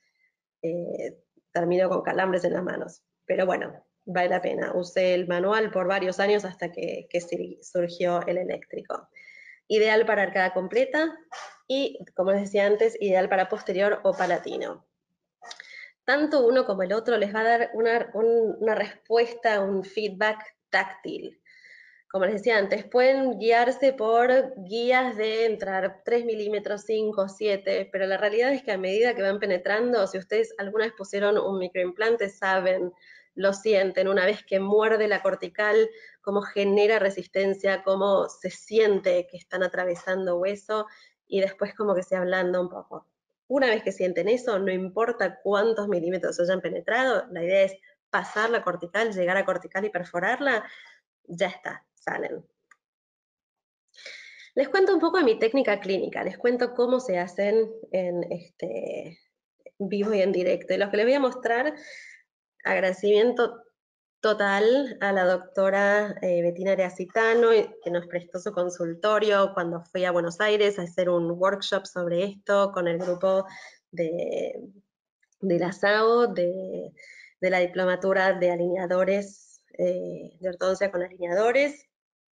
termino con calambres en las manos. Pero bueno, vale la pena. Usé el manual por varios años hasta que surgió el eléctrico. Ideal para arcada completa y, como les decía antes, ideal para posterior o palatino. Tanto uno como el otro les va a dar una respuesta, un feedback táctil. Como les decía antes, pueden guiarse por guías de entrar 3 milímetros, 5, 7, pero la realidad es que a medida que van penetrando, si ustedes alguna vez pusieron un microimplante, saben, lo sienten, una vez que muerde la cortical, cómo genera resistencia, cómo se siente que están atravesando hueso y después como que se ablanda un poco. Una vez que sienten eso, no importa cuántos milímetros hayan penetrado, la idea es pasar la cortical, llegar a cortical y perforarla, ya está, salen. Les cuento un poco de mi técnica clínica, les cuento cómo se hacen en vivo y en directo. Y lo que les voy a mostrar, agradecimiento total a la doctora Bettina Areacitano, que nos prestó su consultorio cuando fui a Buenos Aires a hacer un workshop sobre esto con el grupo de la SAO, de la diplomatura de alineadores, de ortodoncia con alineadores.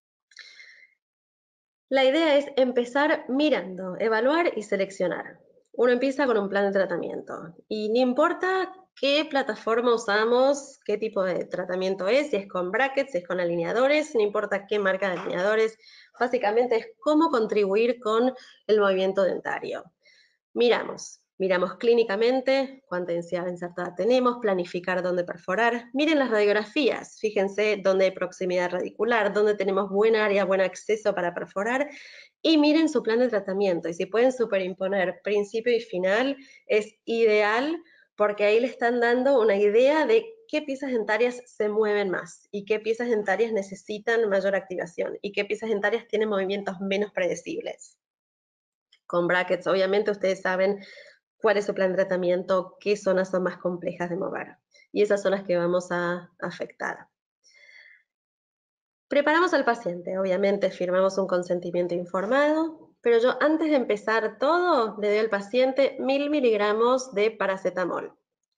La idea es empezar mirando, evaluar y seleccionar. Uno empieza con un plan de tratamiento y no importa qué plataforma usamos, qué tipo de tratamiento es, si es con brackets, si es con alineadores, no importa qué marca de alineadores, básicamente es cómo contribuir con el movimiento dentario. Miramos Miramos clínicamente cuánta densidad insertada tenemos, planificar dónde perforar. Miren las radiografías, fíjense dónde hay proximidad radicular, dónde tenemos buena área, buen acceso para perforar, y miren su plan de tratamiento. Y si pueden superimponer principio y final, es ideal, porque ahí le están dando una idea de qué piezas dentarias se mueven más y qué piezas dentarias necesitan mayor activación y qué piezas dentarias tienen movimientos menos predecibles. Con brackets, obviamente, ustedes saben cuál es su plan de tratamiento, qué zonas son más complejas de mover. Y esas son las que vamos a afectar. Preparamos al paciente, obviamente firmamos un consentimiento informado, pero yo antes de empezar todo le doy al paciente 1000 miligramos de paracetamol,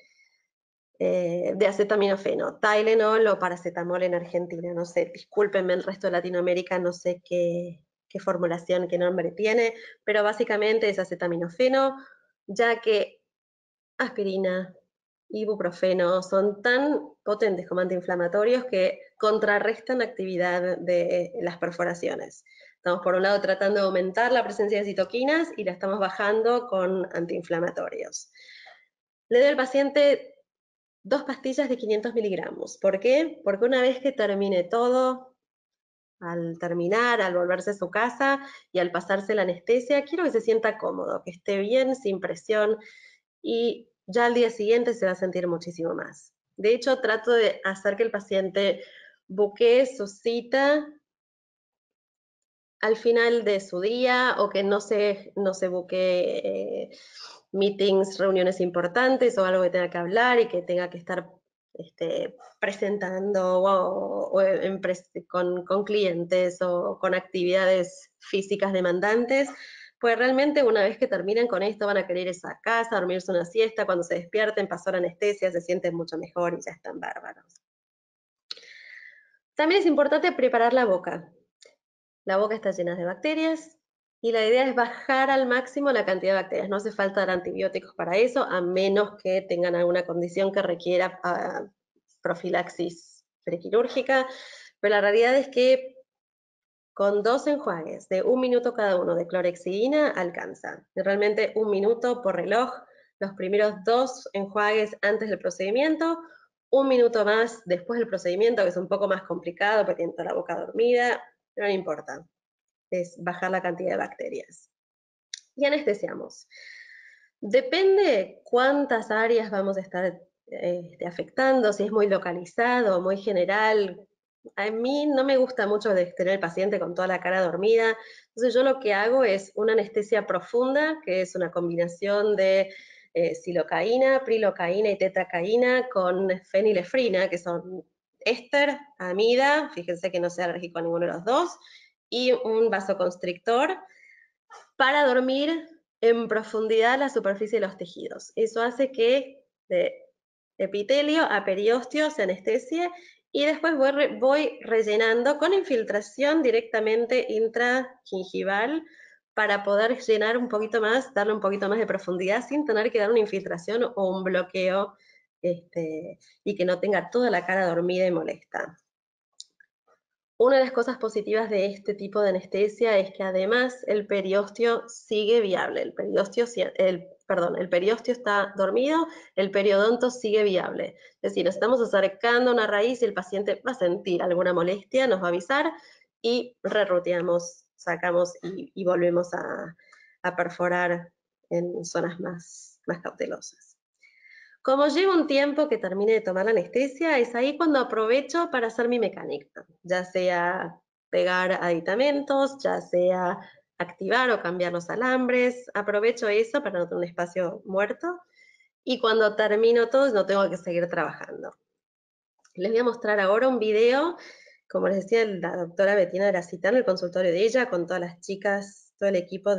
de acetaminofeno, Tylenol o paracetamol en Argentina, no sé, discúlpenme el resto de Latinoamérica, no sé qué formulación, qué nombre tiene, pero básicamente es acetaminofeno, ya que aspirina, ibuprofeno son tan potentes como antiinflamatorios que contrarrestan actividad de las perforaciones. Estamos por un lado tratando de aumentar la presencia de citoquinas y la estamos bajando con antiinflamatorios. Le doy al paciente 2 pastillas de 500 miligramos. ¿Por qué? Porque una vez que termine todo, al terminar, al volverse a su casa y al pasarse la anestesia, quiero que se sienta cómodo, que esté bien, sin presión, y ya al día siguiente se va a sentir muchísimo más. De hecho, trato de hacer que el paciente buquee su cita al final de su día o que no se buquee meetings, reuniones importantes o algo que tenga que hablar y que tenga que estar presentando con clientes o con actividades físicas demandantes, pues realmente una vez que terminen con esto van a querer irse a casa, dormirse una siesta, cuando se despierten, pasó la anestesia, se sienten mucho mejor y ya están bárbaros. También es importante preparar la boca. La boca está llena de bacterias y la idea es bajar al máximo la cantidad de bacterias. No hace falta dar antibióticos para eso, a menos que tengan alguna condición que requiera profilaxis prequirúrgica, pero la realidad es que con 2 enjuagues de 1 minuto cada uno de clorhexidina alcanza. Realmente 1 minuto por reloj, los primeros 2 enjuagues antes del procedimiento, 1 minuto más después del procedimiento, que es un poco más complicado porque tiene toda la boca dormida, pero no importa, es bajar la cantidad de bacterias. Y anestesiamos. Depende cuántas áreas vamos a estar afectando, si es muy localizado, muy general. A mí no me gusta mucho tener el paciente con toda la cara dormida, entonces yo lo que hago es una anestesia profunda, que es una combinación de silocaína, prilocaína y tetracaína con fenilefrina, que son éster, amida, fíjense que no sea alérgico a ninguno de los dos, y un vasoconstrictor para dormir en profundidad la superficie de los tejidos. Eso hace que de epitelio a periósteo se anestesie y después voy rellenando con infiltración directamente intragingival para poder llenar un poquito más, darle un poquito más de profundidad sin tener que dar una infiltración o un bloqueo y que no tenga toda la cara dormida y molesta. Una de las cosas positivas de este tipo de anestesia es que además el periósteo sigue viable. El periósteo está dormido, el periodonto sigue viable. Es decir, nos estamos acercando a una raíz y el paciente va a sentir alguna molestia, nos va a avisar y reruteamos, sacamos y volvemos a perforar en zonas más cautelosas. Como llevo un tiempo que termine de tomar la anestesia, es ahí cuando aprovecho para hacer mi mecánica, ya sea pegar aditamentos, ya sea activar o cambiar los alambres, aprovecho eso para no tener un espacio muerto y cuando termino todo no tengo que seguir trabajando. Les voy a mostrar ahora un video, como les decía, la doctora Bettina Gracita en el consultorio de ella, con todas las chicas, todo el equipo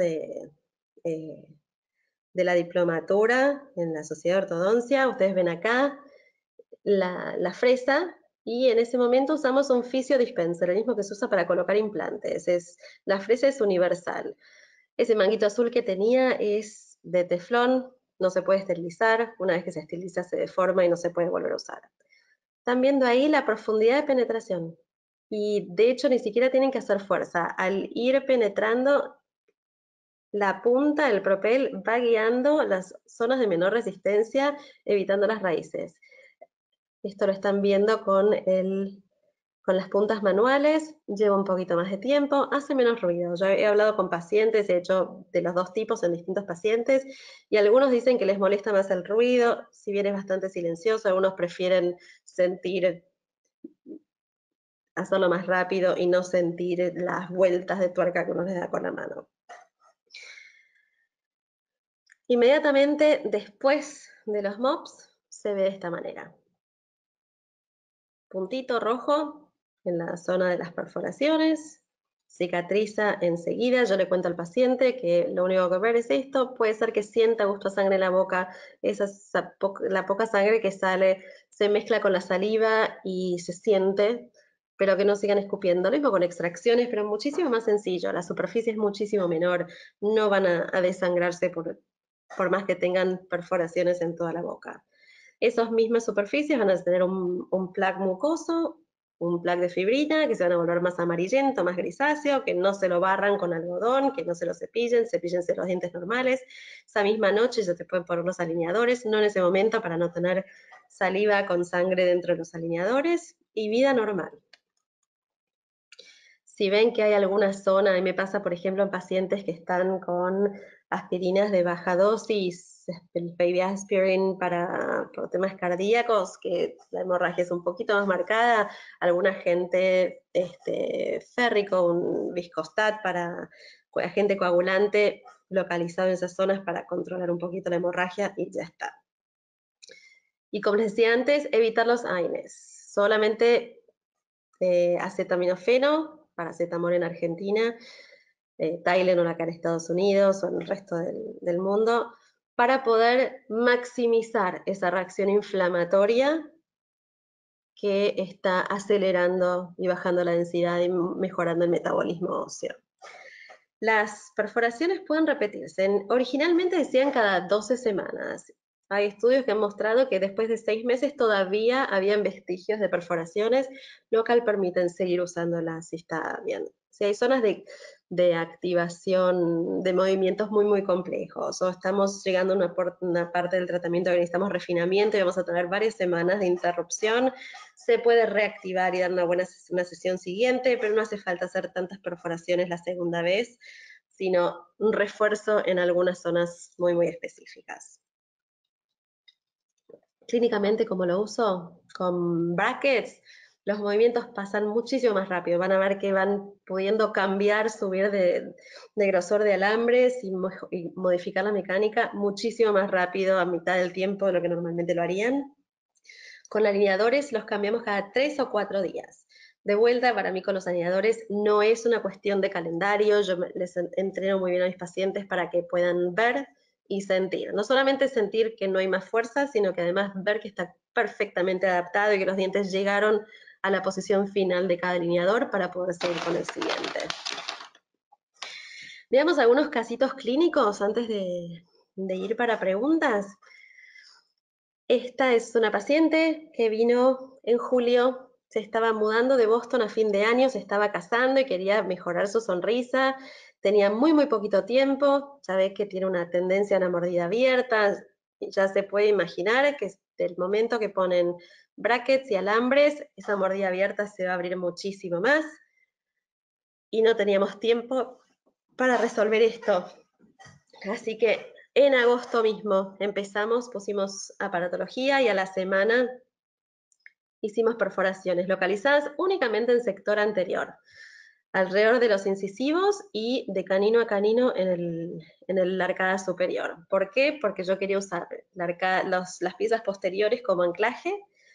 de la diplomatura en la Sociedad de Ortodoncia. Ustedes ven acá la fresa y en ese momento usamos un fisiodispenser, el mismo que se usa para colocar implantes. La fresa es universal. Ese manguito azul que tenía es de teflón, no se puede esterilizar, una vez que se esteriliza se deforma y no se puede volver a usar. Están viendo ahí la profundidad de penetración y de hecho ni siquiera tienen que hacer fuerza. Al ir penetrando la punta del propel va guiando las zonas de menor resistencia, evitando las raíces. Esto lo están viendo con las puntas manuales, lleva un poquito más de tiempo, hace menos ruido. Yo he hablado con pacientes, he hecho de los dos tipos en distintos pacientes, y algunos dicen que les molesta más el ruido, si bien es bastante silencioso, algunos prefieren sentir, hacerlo más rápido y no sentir las vueltas de tuerca que uno les da con la mano. Inmediatamente después de los mops se ve de esta manera. Puntito rojo en la zona de las perforaciones, cicatriza enseguida. Yo le cuento al paciente que lo único que ver es esto, puede ser que sienta gusto a sangre en la boca, la poca sangre que sale se mezcla con la saliva y se siente, pero que no sigan escupiendo. Lo mismo con extracciones, pero muchísimo más sencillo, la superficie es muchísimo menor, no van a desangrarse por más que tengan perforaciones en toda la boca. Esas mismas superficies van a tener un plaque mucoso, un plaque de fibrina, que se van a volver más amarillento, más grisáceo, que no se lo barran con algodón, que no se lo cepíllense los dientes normales. Esa misma noche ya se pueden poner los alineadores, no en ese momento para no tener saliva con sangre dentro de los alineadores, y vida normal. Si ven que hay alguna zona, y me pasa por ejemplo en pacientes que están con aspirinas de baja dosis, el baby aspirin por temas cardíacos, que la hemorragia es un poquito más marcada, algún agente férrico, un viscostat para agente coagulante localizado en esas zonas para controlar un poquito la hemorragia y ya está. Y como les decía antes, evitar los AINES. Solamente acetaminofeno, paracetamol en Argentina, Tylenol acá en Estados Unidos o en el resto del mundo, para poder maximizar esa reacción inflamatoria que está acelerando y bajando la densidad y mejorando el metabolismo óseo. Las perforaciones pueden repetirse. Originalmente decían cada 12 semanas. Hay estudios que han mostrado que después de 6 meses todavía habían vestigios de perforaciones, lo cual permiten seguir usándolas si está bien. Si hay zonas de activación de movimientos muy, muy complejos, o estamos llegando a una parte del tratamiento que necesitamos refinamiento y vamos a tener varias semanas de interrupción, se puede reactivar y dar una sesión siguiente, pero no hace falta hacer tantas perforaciones la segunda vez, sino un refuerzo en algunas zonas muy, muy específicas. Clínicamente, como lo uso, con brackets, los movimientos pasan muchísimo más rápido. Van a ver que van pudiendo cambiar, subir de grosor de alambres y modificar la mecánica muchísimo más rápido, a mitad del tiempo de lo que normalmente lo harían. Con alineadores los cambiamos cada 3 o 4 días. De vuelta, para mí con los alineadores no es una cuestión de calendario, yo les entreno muy bien a mis pacientes para que puedan ver y sentir. No solamente sentir que no hay más fuerza, sino que además ver que está perfectamente adaptado y que los dientes llegaron a la posición final de cada alineador para poder seguir con el siguiente. Veamos algunos casitos clínicos antes de ir para preguntas. Esta es una paciente que vino en julio, se estaba mudando de Boston a fin de año, se estaba casando y quería mejorar su sonrisa, tenía muy, muy poquito tiempo, ya ves que tiene una tendencia a una mordida abierta, ya se puede imaginar que del momento que ponen brackets y alambres, esa mordida abierta se va a abrir muchísimo más y no teníamos tiempo para resolver esto. Así que en agosto mismo empezamos, pusimos aparatología y a la semana hicimos perforaciones localizadas únicamente en sector anterior, alrededor de los incisivos y de canino a canino en la arcada superior. ¿Por qué? Porque yo quería usar las piezas posteriores como anclaje,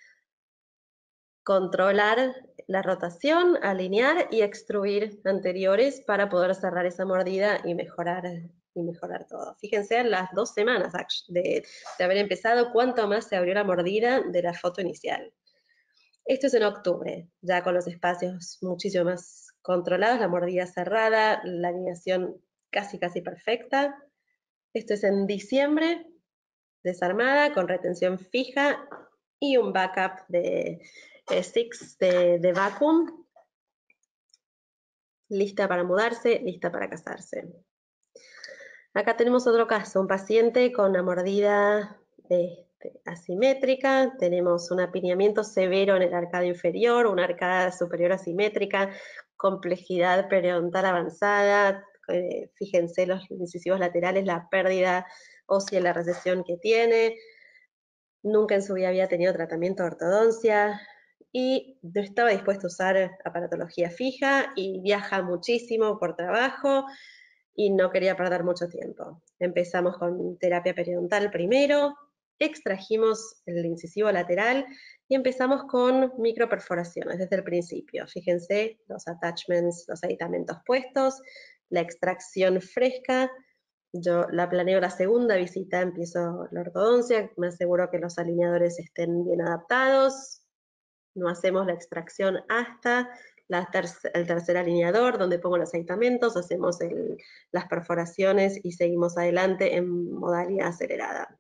controlar la rotación, alinear y extruir anteriores para poder cerrar esa mordida y mejorar todo. Fíjense en las 2 semanas de haber empezado, cuánto más se abrió la mordida de la foto inicial. Esto es en octubre, ya con los espacios muchísimo más controlados, la mordida cerrada, la alineación casi perfecta. Esto es en diciembre, desarmada, con retención fija y un backup de Six de vacuum, lista para mudarse, lista para casarse. Acá tenemos otro caso, un paciente con una mordida asimétrica, tenemos un apiñamiento severo en el arcado inferior, una arcada superior asimétrica, complejidad periodontal avanzada, fíjense los incisivos laterales, la pérdida ósea en la recesión que tiene, nunca en su vida había tenido tratamiento de ortodoncia y no estaba dispuesto a usar aparatología fija y viaja muchísimo por trabajo y no quería perder mucho tiempo. Empezamos con terapia periodontal primero, extrajimos el incisivo lateral y empezamos con microperforaciones desde el principio. Fíjense los attachments, los aditamentos puestos, la extracción fresca. Yo la planeo la segunda visita, empiezo la ortodoncia, me aseguro que los alineadores estén bien adaptados, no hacemos la extracción hasta el tercer alineador, donde pongo los aditamentos, hacemos las perforaciones y seguimos adelante en modalidad acelerada.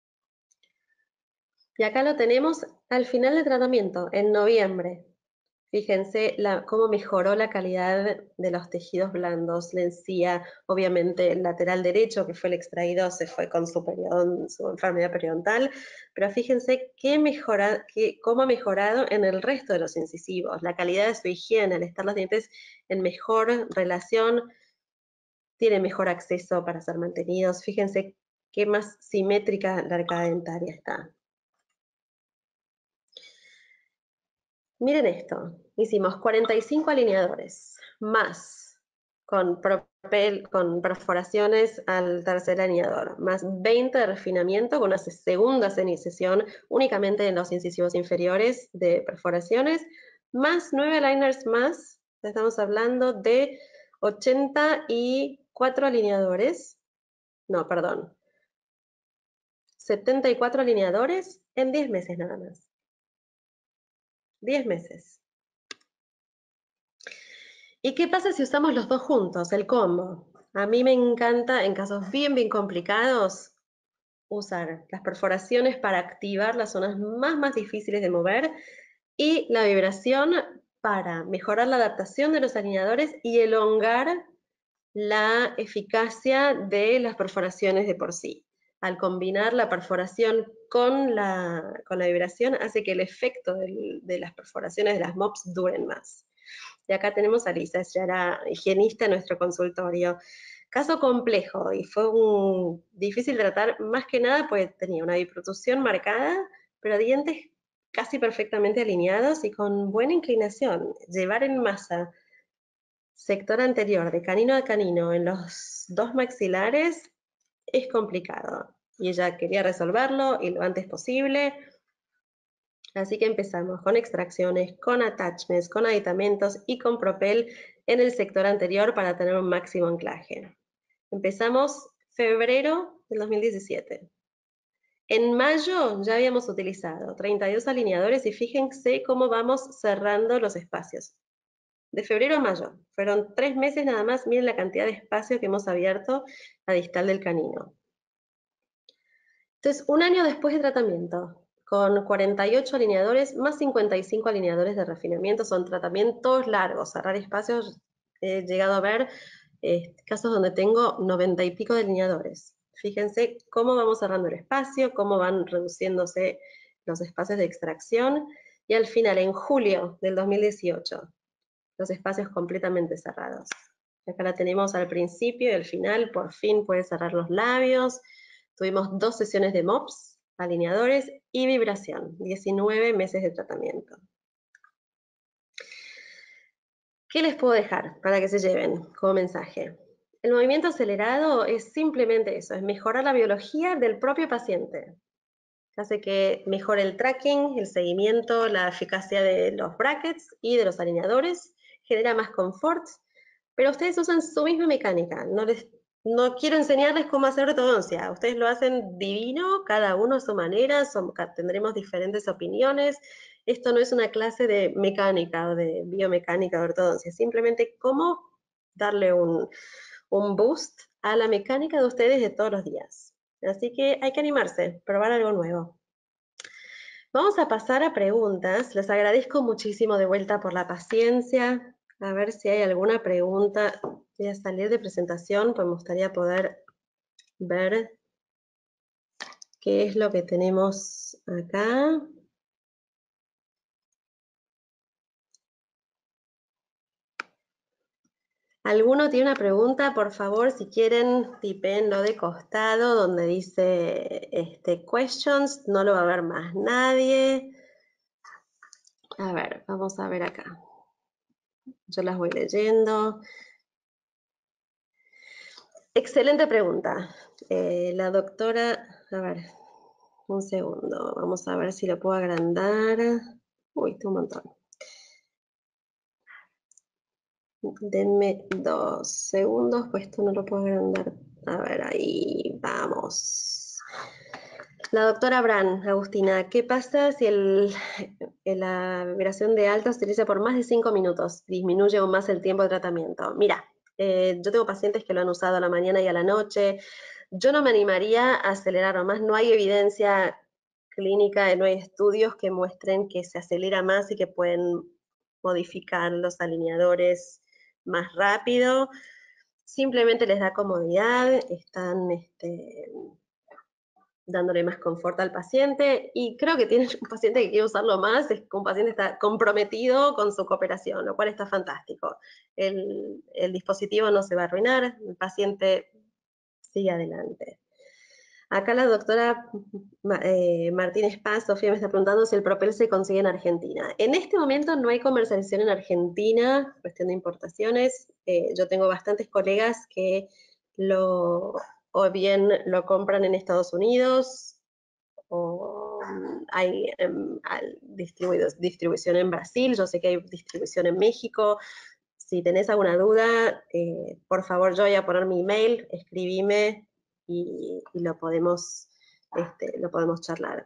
Y acá lo tenemos al final del tratamiento, en noviembre. Fíjense cómo mejoró la calidad de los tejidos blandos, la encía, obviamente el lateral derecho, que fue el extraído, se fue con su enfermedad periodontal, pero fíjense cómo ha mejorado en el resto de los incisivos, la calidad de su higiene, al estar los dientes en mejor relación, tiene mejor acceso para ser mantenidos. Fíjense qué más simétrica la arcada dentaria está. Miren esto, hicimos 45 alineadores, más con perforaciones al tercer alineador, más 20 de refinamiento con una segunda sesión únicamente en los incisivos inferiores de perforaciones, más 9 aligners más, estamos hablando de 84 alineadores, no, perdón, 74 alineadores en 10 meses nada más. 10 meses. ¿Y qué pasa si usamos los dos juntos, el combo? A mí me encanta, en casos bien complicados, usar las perforaciones para activar las zonas más difíciles de mover y la vibración para mejorar la adaptación de los alineadores y elongar la eficacia de las perforaciones de por sí. Al combinar la perforación con la vibración hace que el efecto de las perforaciones de las MOPS duren más. Y acá tenemos a Lisa, ella era higienista en nuestro consultorio. Caso complejo y fue difícil de tratar, más que nada porque tenía una biprotusión marcada, pero dientes casi perfectamente alineados y con buena inclinación. Llevar en masa sector anterior de canino a canino en los dos maxilares es complicado. Y ella quería resolverlo y lo antes posible. Así que empezamos con extracciones, con attachments, con aditamentos y con propel en el sector anterior para tener un máximo anclaje. Empezamos febrero del 2017. En mayo ya habíamos utilizado 32 alineadores y fíjense cómo vamos cerrando los espacios. De febrero a mayo, fueron 3 meses nada más, miren la cantidad de espacio que hemos abierto a distal del canino. Entonces, un año después de tratamiento, con 48 alineadores, más 55 alineadores de refinamiento, son tratamientos largos, cerrar espacios, he llegado a ver casos donde tengo 90 y pico de alineadores. Fíjense cómo vamos cerrando el espacio, cómo van reduciéndose los espacios de extracción, y al final, en julio del 2018, los espacios completamente cerrados. Acá la tenemos al principio y al final, por fin puede cerrar los labios. Tuvimos 2 sesiones de MOPS, alineadores y vibración, 19 meses de tratamiento. ¿Qué les puedo dejar para que se lleven como mensaje? El movimiento acelerado es simplemente eso, es mejorar la biología del propio paciente. Hace que mejore el tracking, el seguimiento, la eficacia de los brackets y de los alineadores, genera más confort, pero ustedes usan su misma mecánica. No quiero enseñarles cómo hacer ortodoncia, ustedes lo hacen divino, cada uno a su manera, tendremos diferentes opiniones. Esto no es una clase de mecánica o de biomecánica de ortodoncia, simplemente cómo darle un boost a la mecánica de ustedes de todos los días. Así que hay que animarse, probar algo nuevo. Vamos a pasar a preguntas. Les agradezco muchísimo de vuelta por la paciencia. A ver si hay alguna pregunta. Voy a salir de presentación, pues me gustaría poder ver qué es lo que tenemos acá. ¿Alguno tiene una pregunta? Por favor, si quieren, tipenlo de costado donde dice questions, no lo va a ver más nadie. A ver, vamos a ver acá. Yo las voy leyendo. Excelente pregunta. La doctora, a ver, un segundo, vamos a ver si lo puedo agrandar. Uy, está un montón. Denme 2 segundos, pues esto no lo puedo agrandar. A ver, ahí vamos. La doctora Bran, Agustina, ¿qué pasa si la vibración de alta se utiliza por más de 5 minutos? ¿Disminuye aún más el tiempo de tratamiento? Mira, yo tengo pacientes que lo han usado a la mañana y a la noche. Yo no me animaría a acelerar más. No hay evidencia clínica, no hay estudios que muestren que se acelera más y que pueden modificar los alineadores más rápido. Simplemente les da comodidad, están dándole más confort al paciente, y creo que tiene un paciente que quiere usarlo más, es que un paciente está comprometido con su cooperación, lo cual está fantástico. El dispositivo no se va a arruinar, el paciente sigue adelante. Acá la doctora Martínez Paz, Sofía, me está preguntando si el Propel se consigue en Argentina. En este momento no hay comercialización en Argentina, cuestión de importaciones. Yo tengo bastantes colegas que o bien lo compran en Estados Unidos, o hay distribución en Brasil, yo sé que hay distribución en México. Si tenés alguna duda, por favor, yo voy a poner mi email, escribime y lo podemos charlar.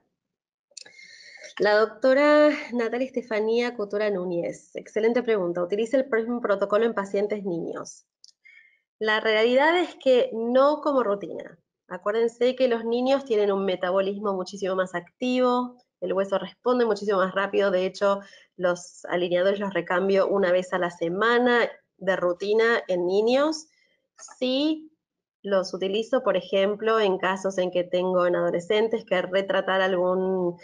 La doctora Natalia Estefanía Cotura Núñez, excelente pregunta. ¿Utiliza el mismo protocolo en pacientes niños? La realidad es que no como rutina. Acuérdense que los niños tienen un metabolismo muchísimo más activo, el hueso responde muchísimo más rápido. De hecho, los alineadores los recambio una vez a la semana de rutina en niños. Sí los utilizo, por ejemplo, en casos en que tengo en adolescentes que retratar algún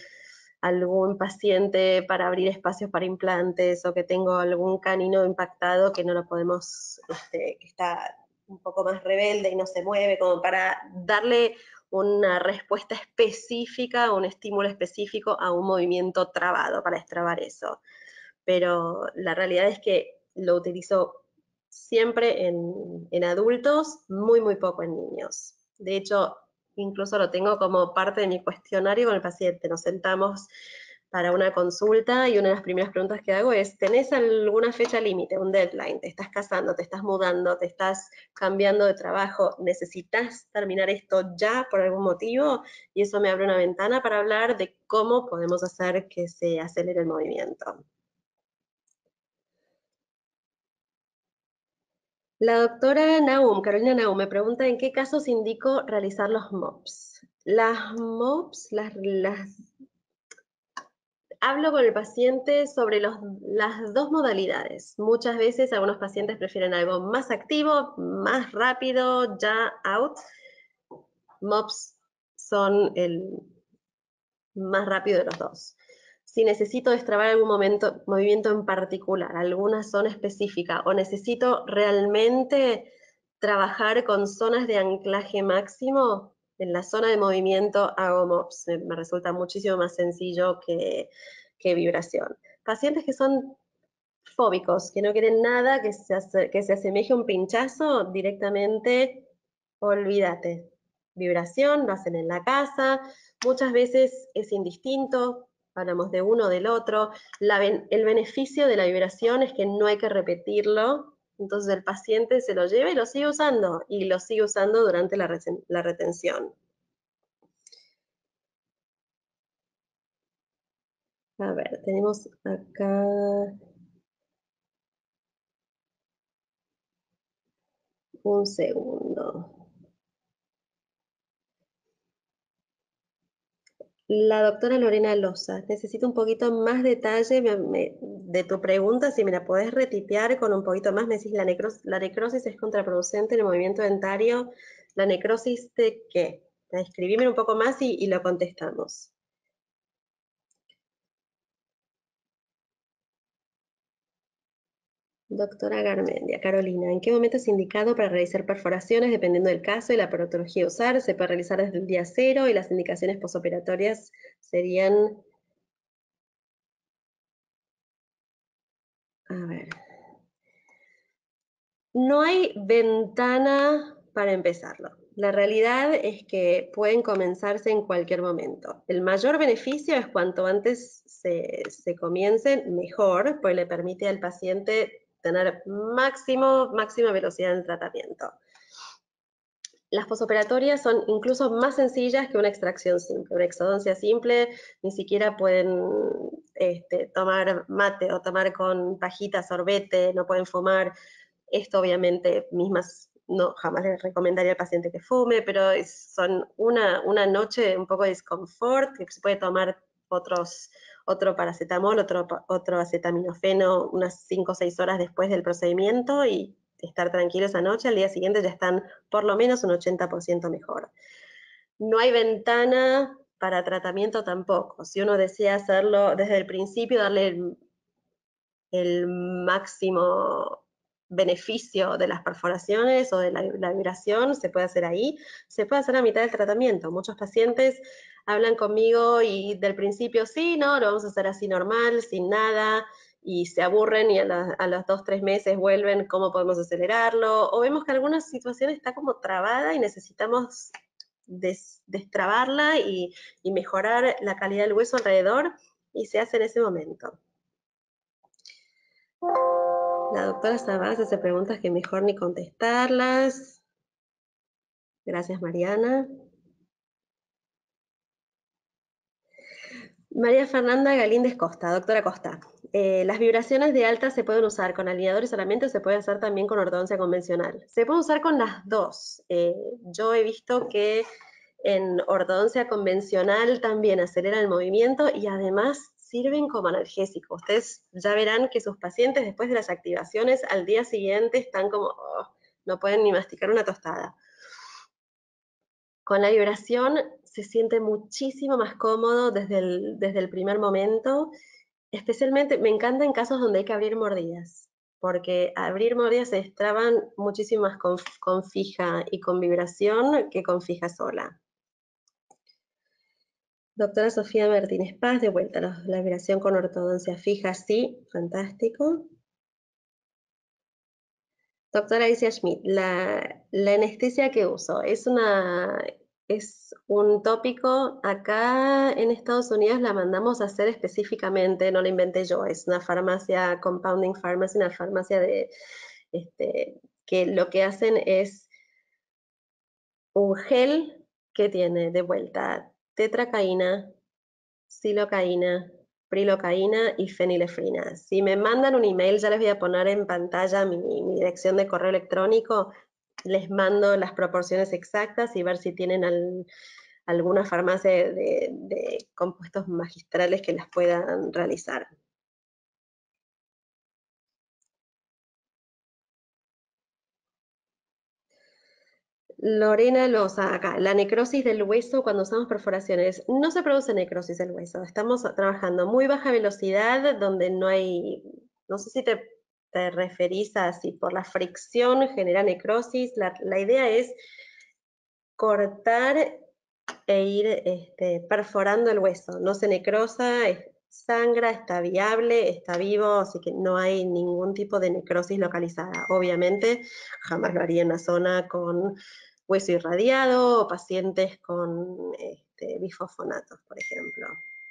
paciente para abrir espacios para implantes, o que tengo algún canino impactado que no lo podemos, que está un poco más rebelde y no se mueve, como para darle una respuesta específica, un estímulo específico a un movimiento trabado, para destrabar eso. Pero la realidad es que lo utilizo siempre en adultos, muy, muy poco en niños. De hecho, incluso lo tengo como parte de mi cuestionario con el paciente. Nos sentamos para una consulta y una de las primeras preguntas que hago es: ¿tenés alguna fecha límite, un deadline? ¿Te estás casando, te estás mudando, te estás cambiando de trabajo? ¿Necesitas terminar esto ya por algún motivo? Y eso me abre una ventana para hablar de cómo podemos hacer que se acelere el movimiento. La doctora Naum, Carolina Naum, me pregunta en qué casos indico realizar los MOPS. Las MOPS, hablo con el paciente sobre las dos modalidades. Muchas veces algunos pacientes prefieren algo más activo, más rápido, ya out. MOPS son el más rápido de los dos. Si necesito destrabar algún movimiento en particular, alguna zona específica, o necesito realmente trabajar con zonas de anclaje máximo, en la zona de movimiento hago MOPS. Me resulta muchísimo más sencillo que vibración. Pacientes que son fóbicos, que no quieren nada que se asemeje a un pinchazo, directamente olvídate. Vibración, lo hacen en la casa, muchas veces es indistinto, hablamos de uno o del otro. El beneficio de la vibración es que no hay que repetirlo, entonces el paciente se lo lleva y lo sigue usando durante la retención. A ver, tenemos acá un segundo. La doctora Lorena Loza, necesito un poquito más detalle de tu pregunta, si me la podés retipear con un poquito más. Me decís, la necrosis es contraproducente en el movimiento dentario. ¿La necrosis de qué? Escribime un poco más y lo contestamos. Doctora Garmendia, Carolina, ¿en qué momento es indicado para realizar perforaciones dependiendo del caso y la patología a usar? Se puede realizar desde el día 0 y las indicaciones posoperatorias serían... A ver. No hay ventana para empezarlo. La realidad es que pueden comenzarse en cualquier momento. El mayor beneficio es cuanto antes se comiencen, mejor, pues le permite al paciente tener máxima velocidad en el tratamiento. Las posoperatorias son incluso más sencillas que una extracción simple. Una exodoncia simple ni siquiera pueden tomar mate o tomar con pajita, sorbete, no pueden fumar. Esto obviamente no jamás le recomendaría al paciente que fume, pero son una noche un poco de disconfort, que se puede tomar otro paracetamol, otro acetaminofeno unas 5 o 6 horas después del procedimiento y estar tranquilo esa noche. Al día siguiente ya están por lo menos un 80% mejor. No hay ventana para tratamiento tampoco. Si uno desea hacerlo desde el principio, darle el máximo beneficio de las perforaciones o de la vibración, se puede hacer ahí, se puede hacer a mitad del tratamiento. Muchos pacientes hablan conmigo y del principio, sí, no, lo vamos a hacer así normal, sin nada, y se aburren y a los 2-3 meses vuelven, ¿cómo podemos acelerarlo? O vemos que alguna situación está como trabada y necesitamos destrabarla y mejorar la calidad del hueso alrededor, y se hace en ese momento. La doctora Sabás hace preguntas que mejor ni contestarlas. Gracias, Mariana. María Fernanda Galíndez Costa, doctora Costa. Las vibraciones de alta se pueden usar con alineadores solamente o se puede hacer también con ortodoncia convencional. Se puede usar con las dos. Yo he visto que en ortodoncia convencional también aceleran el movimiento y además sirven como analgésico. Ustedes ya verán que sus pacientes después de las activaciones al día siguiente están como, no pueden ni masticar una tostada. Con la vibración se siente muchísimo más cómodo desde el primer momento. Especialmente me encanta en casos donde hay que abrir mordidas, porque abrir mordidas se destraban muchísimo más con fija y con vibración que con fija sola. Doctora Sofía Martínez Paz, de vuelta, la vibración con ortodoncia fija, sí, fantástico. Doctora Alicia Schmidt, la anestesia que uso es un tópico. Acá en Estados Unidos la mandamos a hacer específicamente, no la inventé yo, es una farmacia, compounding pharmacy, una farmacia que lo que hacen es un gel que tiene de vuelta tetracaína, silocaína, prilocaína y fenilefrina. Si me mandan un email, ya les voy a poner en pantalla mi dirección de correo electrónico, les mando las proporciones exactas y ver si tienen alguna farmacia de compuestos magistrales que las puedan realizar. Lorena Loza, acá, la necrosis del hueso cuando usamos perforaciones. No se produce necrosis del hueso, estamos trabajando a muy baja velocidad donde no hay, no sé si te referís a si por la fricción genera necrosis. La idea es cortar e ir perforando el hueso, no se necrosa, sangra, está viable, está vivo, así que no hay ningún tipo de necrosis localizada. Obviamente jamás lo haría en una zona con hueso irradiado o pacientes con bifosfonatos, por ejemplo.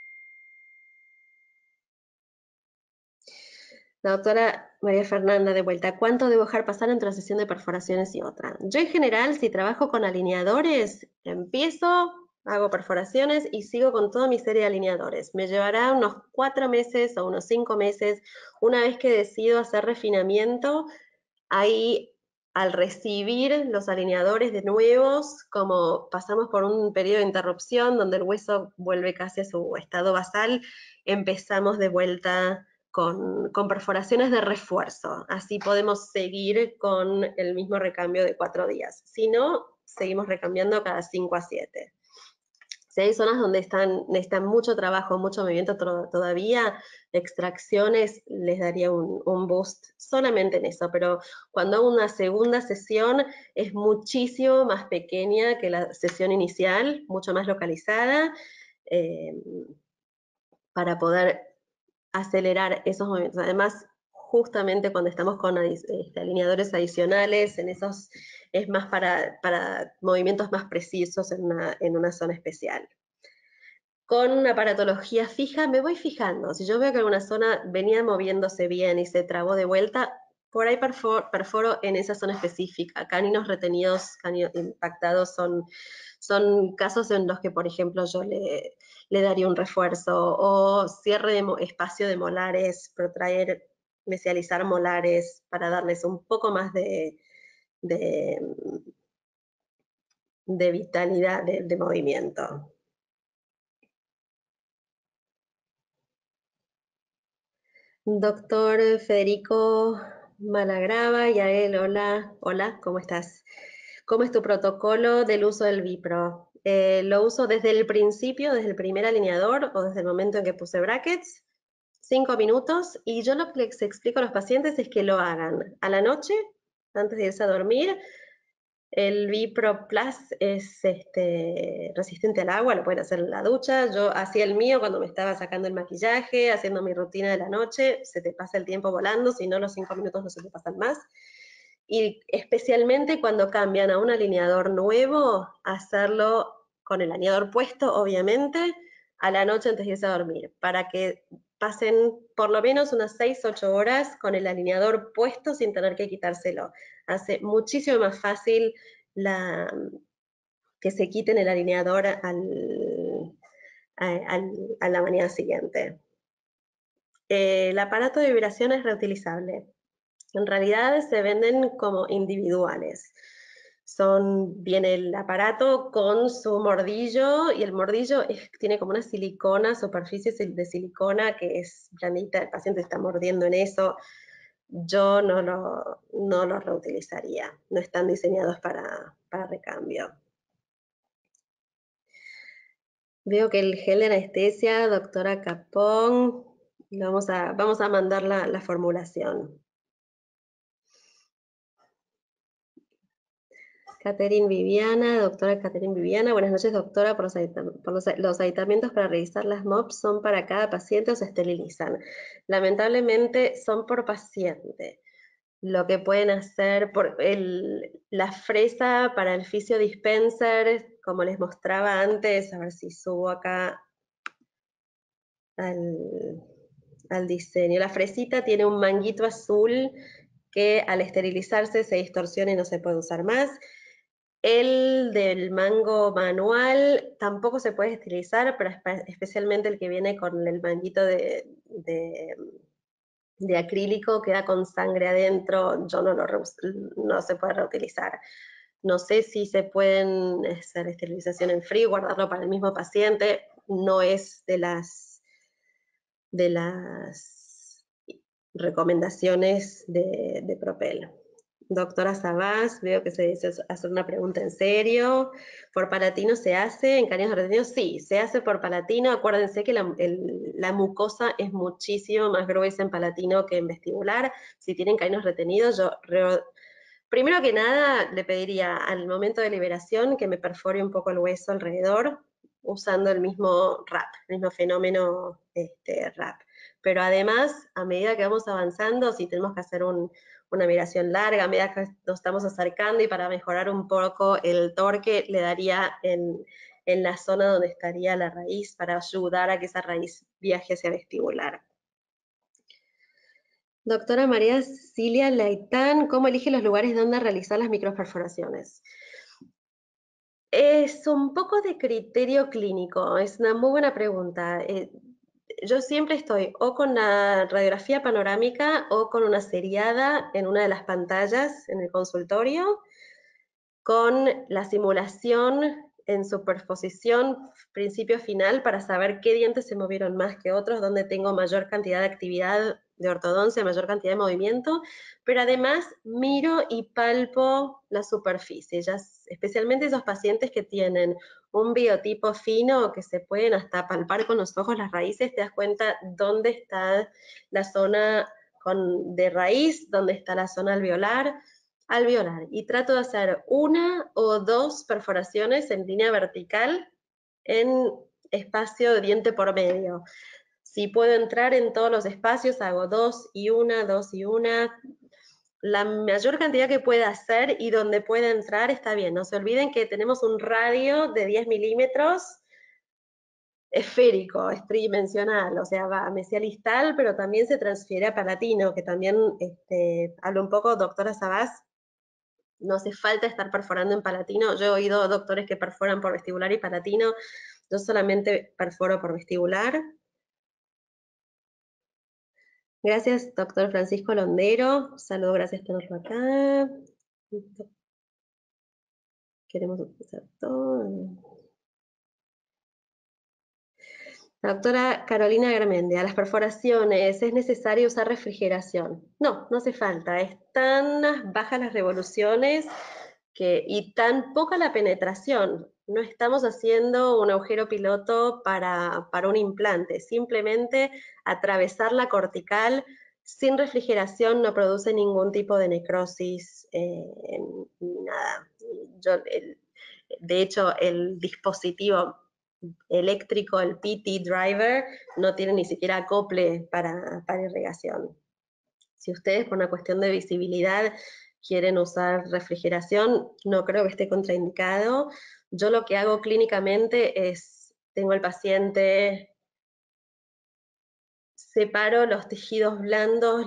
La doctora María Fernanda, de vuelta, ¿cuánto debo dejar pasar entre una sesión de perforaciones y otra? Yo en general, si trabajo con alineadores, empiezo, hago perforaciones y sigo con toda mi serie de alineadores. Me llevará unos 4 meses o unos 5 meses. Una vez que decido hacer refinamiento, ahí al recibir los alineadores de nuevos, como pasamos por un periodo de interrupción donde el hueso vuelve casi a su estado basal, empezamos de vuelta con perforaciones de refuerzo. Así podemos seguir con el mismo recambio de 4 días. Si no, seguimos recambiando cada 5 a 7. Si hay zonas donde necesitan mucho trabajo, mucho movimiento todavía, extracciones, les daría un boost solamente en eso, pero cuando hago una segunda sesión es muchísimo más pequeña que la sesión inicial, mucho más localizada, para poder acelerar esos movimientos. Además, justamente cuando estamos con alineadores adicionales, en esos es más para movimientos más precisos en una zona especial. Con una aparatología fija me voy fijando. Si yo veo que alguna zona venía moviéndose bien y se trabó de vuelta, por ahí perforo en esa zona específica. Cánidos retenidos, cánidos impactados son casos en los que, por ejemplo, yo le daría un refuerzo, o cierre de espacio de molares, protraer, mesializar molares para darles un poco más de vitalidad, de movimiento. Doctor Federico Malagrava, Yael, hola, hola, ¿cómo estás? ¿Cómo es tu protocolo del uso del Vipro? Lo uso desde el principio, desde el primer alineador o desde el momento en que puse brackets, 5 minutos, y yo lo que les explico a los pacientes es que lo hagan a la noche, antes de irse a dormir. El Vipro Plus es resistente al agua, lo pueden hacer en la ducha. Yo hacía el mío cuando me estaba sacando el maquillaje, haciendo mi rutina de la noche. Se te pasa el tiempo volando, si no los 5 minutos no se te pasan más. Y especialmente cuando cambian a un alineador nuevo, hacerlo con el alineador puesto, obviamente, a la noche antes de irse a dormir, para que pasen por lo menos unas 6-8 horas con el alineador puesto sin tener que quitárselo. Hace muchísimo más fácil que se quiten el alineador a la mañana siguiente. El aparato de vibración es reutilizable. En realidad se venden como individuales. Viene el aparato con su mordillo, y el mordillo tiene como una silicona, superficie de silicona que es blandita, el paciente está mordiendo en eso. Yo no lo reutilizaría, no están diseñados para recambio. Veo que el gel de anestesia, doctora Capón, vamos a mandar la formulación. Catherine Viviana, doctora Catherine Viviana, buenas noches doctora, los aditamentos para revisar las MOPs son para cada paciente o se esterilizan. Lamentablemente son por paciente. Lo que pueden hacer, la fresa para el Physio Dispenser, como les mostraba antes, a ver si subo acá al diseño. La fresita tiene un manguito azul que al esterilizarse se distorsiona y no se puede usar más. El del mango manual tampoco se puede esterilizar, pero especialmente el que viene con el manguito de acrílico, queda con sangre adentro, no se puede reutilizar. No sé si se pueden hacer esterilización en frío, guardarlo para el mismo paciente, no es de las recomendaciones de Propel. Doctora Sabás, veo que se dice hacer una pregunta en serio. ¿Por palatino se hace en cánidos retenidos? Sí, se hace por palatino. Acuérdense que la mucosa es muchísimo más gruesa en palatino que en vestibular. Si tienen cánidos retenidos, primero que nada le pediría al momento de liberación que me perfore un poco el hueso alrededor, usando el mismo RAP, el mismo fenómeno RAP. Pero además, a medida que vamos avanzando, si tenemos que hacer una migración larga, a medida que nos estamos acercando, y para mejorar un poco el torque, le daría en la zona donde estaría la raíz, para ayudar a que esa raíz viaje hacia vestibular. Doctora María Cilia Laitán, ¿cómo elige los lugares donde realizar las microperforaciones? Es un poco de criterio clínico, es una muy buena pregunta. Yo siempre estoy o con la radiografía panorámica o con una seriada en una de las pantallas en el consultorio, con la simulación en superposición principio-final para saber qué dientes se movieron más que otros, dónde tengo mayor cantidad de actividad de ortodoncia, mayor cantidad de movimiento, pero además miro y palpo la superficie, ya especialmente esos pacientes que tienen un biotipo fino, que se pueden hasta palpar con los ojos las raíces, te das cuenta dónde está la zona de raíz, dónde está la zona alveolar, y trato de hacer 1 o 2 perforaciones en línea vertical en espacio de diente por medio. Si puedo entrar en todos los espacios, hago 2 y 1, 2 y 1. La mayor cantidad que pueda hacer y donde pueda entrar está bien. No se olviden que tenemos un radio de 10 milímetros esférico, es tridimensional, o sea, va mesialistal, pero también se transfiere a palatino, que también hablo un poco, doctora Sabás, no hace falta estar perforando en palatino. Yo he oído doctores que perforan por vestibular y palatino, yo solamente perforo por vestibular. Gracias, doctor Francisco Londero. Saludo, gracias por tenerlo acá. Queremos empezar todo. La doctora Carolina Garmendia, a las perforaciones, ¿es necesario usar refrigeración? No, no hace falta. Es tan bajas las revoluciones y tan poca la penetración. No estamos haciendo un agujero piloto para un implante. Simplemente atravesar la cortical sin refrigeración no produce ningún tipo de necrosis ni nada. De hecho, el dispositivo eléctrico, el PT driver, no tiene ni siquiera acople para irrigación. Si ustedes por una cuestión de visibilidad quieren usar refrigeración, no creo que esté contraindicado. Yo lo que hago clínicamente es, tengo el paciente, separo los tejidos blandos,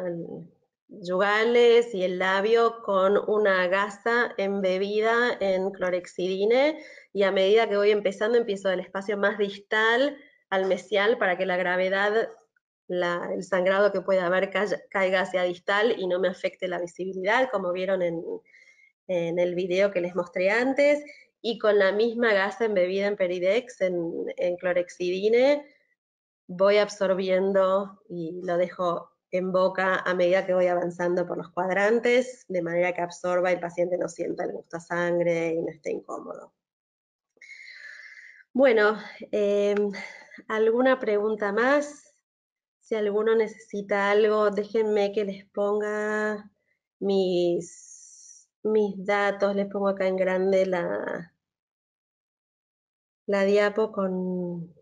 yugales y el labio con una gasa embebida en clorexidine, y a medida que voy empezando, empiezo del espacio más distal al mesial para que la gravedad, el sangrado que pueda haber caiga hacia distal y no me afecte la visibilidad, como vieron en el video que les mostré antes, y con la misma gasa embebida en Peridex, en clorexidine, voy absorbiendo y lo dejo en boca a medida que voy avanzando por los cuadrantes, de manera que absorba y el paciente no sienta el gusto a sangre y no esté incómodo. Bueno, ¿alguna pregunta más? Si alguno necesita algo, déjenme que les ponga mis datos, les pongo acá en grande la diapo con...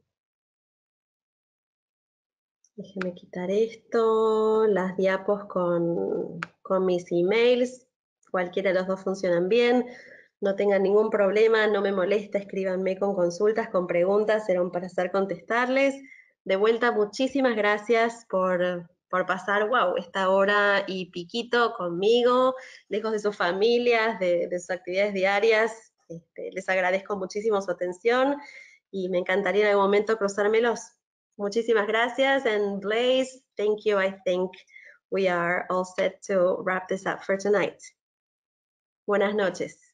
Déjenme quitar esto, las diapos con mis emails, cualquiera de los dos funcionan bien, no tengan ningún problema, no me molesta, escríbanme con consultas, con preguntas, será un placer contestarles. De vuelta, muchísimas gracias por pasar, wow, esta hora y piquito conmigo, lejos de sus familias, de sus actividades diarias. Les agradezco muchísimo su atención y me encantaría en algún momento cruzármelos. Muchísimas gracias, and Blaise, thank you. I think we are all set to wrap this up for tonight. Buenas noches.